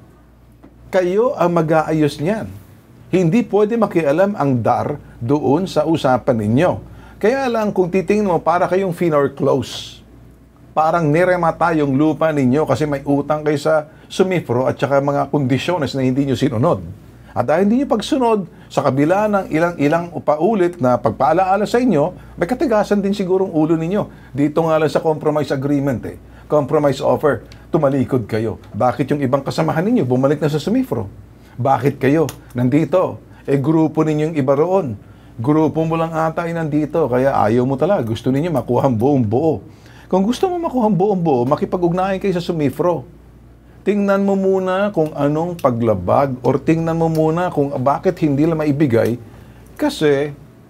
Speaker 1: Kayo ang mag-aayos niyan. Hindi pwede makialam ang D A R doon sa usapan ninyo. Kaya lang kung titingnan mo, para kayong finor close. Parang niremata yung lupa ninyo kasi may utang kayo sa Sumipro at saka mga kondisyones na hindi nyo sinunod. At dahil hindi nyo pagsunod, sa kabila ng ilang-ilang upaulit na pagpaalaala sa inyo, may katigasan din sigurong ulo ninyo. Dito nga lang sa compromise agreement eh. Compromise offer, tumalikod kayo. Bakit yung ibang kasamahan ninyo bumalik na sa Sumipro? Bakit kayo nandito? Eh grupo ninyong iba roon. Grupo mo lang ata ay nandito, kaya ayaw mo talaga. Gusto ninyo makuha ang buong buo. Kung gusto mo makuha ang buong buo, makipag-ugnayan kayo sa Sumipro. Tingnan mo muna kung anong paglabag or tingnan mo muna kung bakit hindi lang maibigay kasi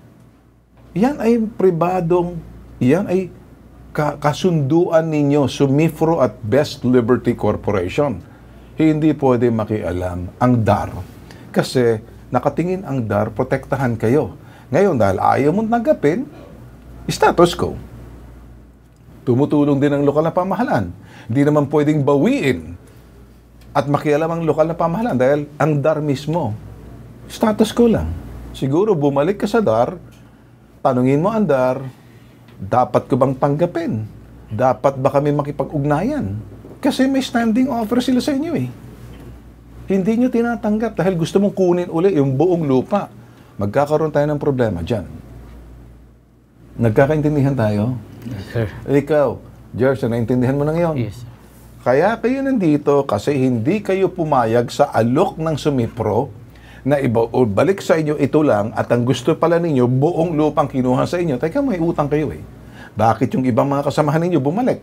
Speaker 1: yan ay pribadong, yan ay ka- kasunduan ninyo, Sumipro at Best Liberty Corporation. Hindi pwede makialam ang D A R kasi nakatingin ang D A R, protektahan kayo. Ngayon dahil ayaw mong tanggapin, status quo. Tumutulong din ang lokal na pamahalaan. Hindi naman pwedeng bawiin at makialam ang lokal na pamahalaan dahil ang D A R mismo, status quo lang. Siguro bumalik ka sa D A R, tanungin mo ang D A R, dapat ko bang tanggapin? Dapat ba kami makipag-ugnayan? Kasi may standing offer sila sa inyo eh. Hindi nyo tinatanggap dahil gusto mong kunin uli yung buong lupa. Magkakaroon tayo ng problema dyan. Nagkakaintindihan tayo?
Speaker 7: Yes, sir.
Speaker 1: Ikaw, Jerson, naintindihan mo na ngayon?
Speaker 7: Yes, sir.
Speaker 1: Kaya kayo nandito kasi hindi kayo pumayag sa alok ng Sumipro na iba, o balik sa inyo ito lang at ang gusto pala ninyo, buong lupang kinuha sa inyo. Teka, may utang kayo eh. Bakit yung ibang mga kasamahan ninyo bumalik?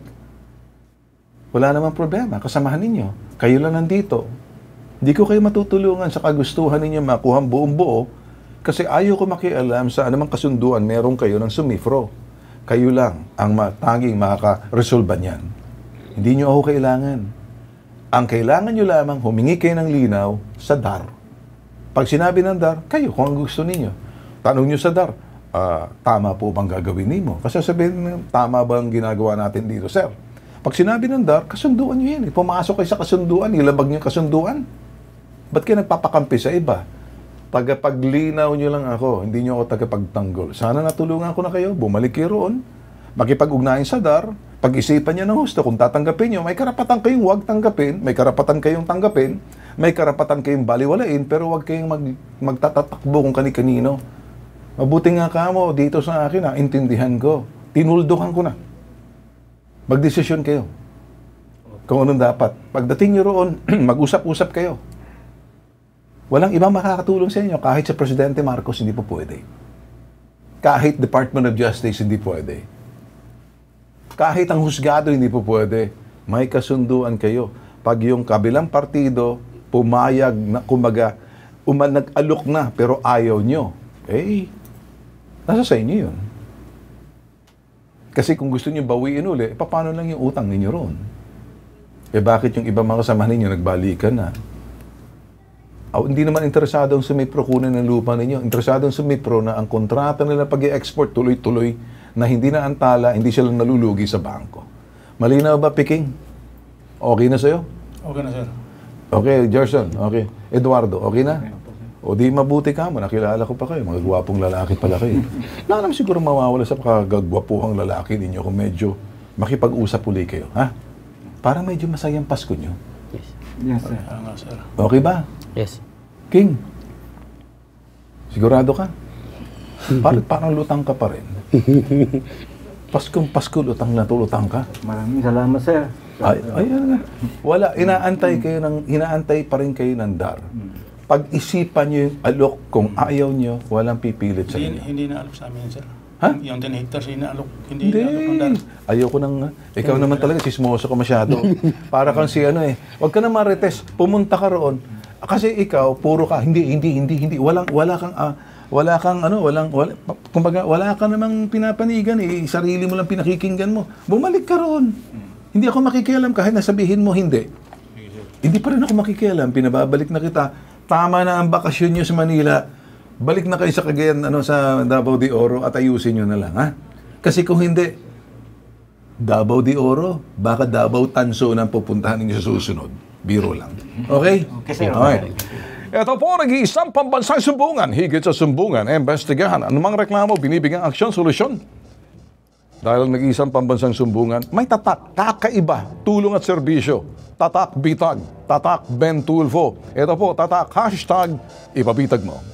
Speaker 1: Wala namang problema, kasamahan ninyo. Kayo lang nandito. Hindi ko kayo matutulungan sa kagustuhan ninyo makuha ang buong buo Kasi ayaw ko makialam sa anumang kasunduan meron kayo ng Sumifro. Kayo lang ang tanging makaka-resolve niyan. Hindi nyo ako kailangan. Ang kailangan nyo lamang, humingi kayo ng linaw sa D A R. Pag sinabi ng D A R, kayo kung ang gusto ninyo. Tanong nyo sa D A R, uh, tama po bang gagawin ninyo? Kasi sabihin, tama ba ang ginagawa natin dito, sir? Pag sinabi ng D A R, kasunduan nyo yan. Pumasok kayo sa kasunduan, nilabag nyo kasunduan. Ba't kayo nagpapakampi sa iba? Tagapaglinaw nyo lang ako, hindi nyo ako tagapagtanggol. Sana natulungan ko na kayo, bumalik kayo roon, makipag-ugnayan sa D A R, pag-isipan nyo ng husto, kung tatanggapin nyo, may karapatan kayong huwag tanggapin, may karapatan kayong tanggapin, may karapatan kayong baliwalain, pero huwag kayong mag, magtatatakbo kung kani-kanino. Mabuti nga ka mo, dito sa akin, ha, intindihan ko, tinuldukan ko na. Magdesisyon kayo kung anong dapat. Pagdating nyo roon, mag-usap-usap kayo. Walang ibang makakatulong sa inyo. Kahit sa Presidente Marcos, hindi po pwede. Kahit Department of Justice, hindi pwede. Kahit ang husgado, hindi po pwede. May kasunduan kayo. Pag yung kabilang partido, pumayag na, kumaga, uman nag-alok na, pero ayaw nyo, eh, nasa sa inyo yun. Kasi kung gusto nyo bawiin uli, eh, paano lang yung utang ninyo roon? Eh, bakit yung ibang mga kasama ninyo nagbalikan na? Oh, hindi naman interesado ang sumipro kunin ng lupa ninyo. Interesado ang sumipro na ang kontrata nila pag-i-export tuloy-tuloy na hindi na antala, hindi sila nalulugi sa bangko. Malinaw ba, Piking? Okay na sa'yo?
Speaker 8: Okay na, sir.
Speaker 1: Okay, Gerson. Okay. Eduardo, okay na? O di mabuti ka mo, nakilala ko pa kayo. Mga gwapong lalaki pala kayo. Wala naman siguro mawawala sa kagagwapuhang lalaki ninyo kung medyo makipag-usap uli kayo. Ha? Para medyo masayang Pasko nyo.
Speaker 7: Yes.
Speaker 9: Yes, sir.
Speaker 8: Tama, sir.
Speaker 1: Okay ba?
Speaker 7: Yes.
Speaker 1: King, sigurado ka? Parang, parang lutang ka pa rin. Paskong Pasko, lutang na lutang ka.
Speaker 9: Maraming salamat, sir.
Speaker 1: Ay, ayun nga. Wala, inaantay kayo ng, inaantay pa rin kayo ng D A R. Pag-isipan nyo yung alok, kung ayaw nyo, walang pipilit sa
Speaker 8: Hindi,
Speaker 1: inyo.
Speaker 8: hindi na-alok sa amin, sir.
Speaker 1: Ha?
Speaker 8: Yung ten hectares, hindi na-alok. Hindi,
Speaker 1: Hindi.
Speaker 8: na-alok ng D A R.
Speaker 1: Ayoko nang, ikaw naman talaga, sismoso ka masyado. Para kang si ano eh. Huwag ka na marites, pumunta ka roon. Kasi ikaw, puro ka, hindi, hindi, hindi, hindi. Walang, wala kang, ah, wala kang ano, walang, wala, kumbaga, wala ka namang pinapanigan eh. Sarili mo lang pinakikinggan mo. Bumalik ka roon. Hindi ako makikialam kahit nasabihin mo hindi. Hindi pa rin ako makikialam. Pinababalik na kita. Tama na ang bakasyon nyo sa Manila. Balik na kayo sa Cagayan, ano, sa Davao de Oro at ayusin nyo na lang, ha? Kasi kung hindi, Davao de Oro, baka Davao Tanso na pupuntahan ninyo sa susunod. Biro lang. Okay?
Speaker 9: Okay, sir.
Speaker 1: Okay. Ito po, nag-iisang pambansang sumbungan. Higit sa sumbungan, investigahan. Anumang reklamo, binibigyan aksyon, solusyon. Dahil nag-iisang pambansang sumbungan, may tatak, kakaiba, tulong at serbisyo. Tatak Bitag, Tatak Ben Tulfo. Ito po, tatak, hashtag, ipabitag mo.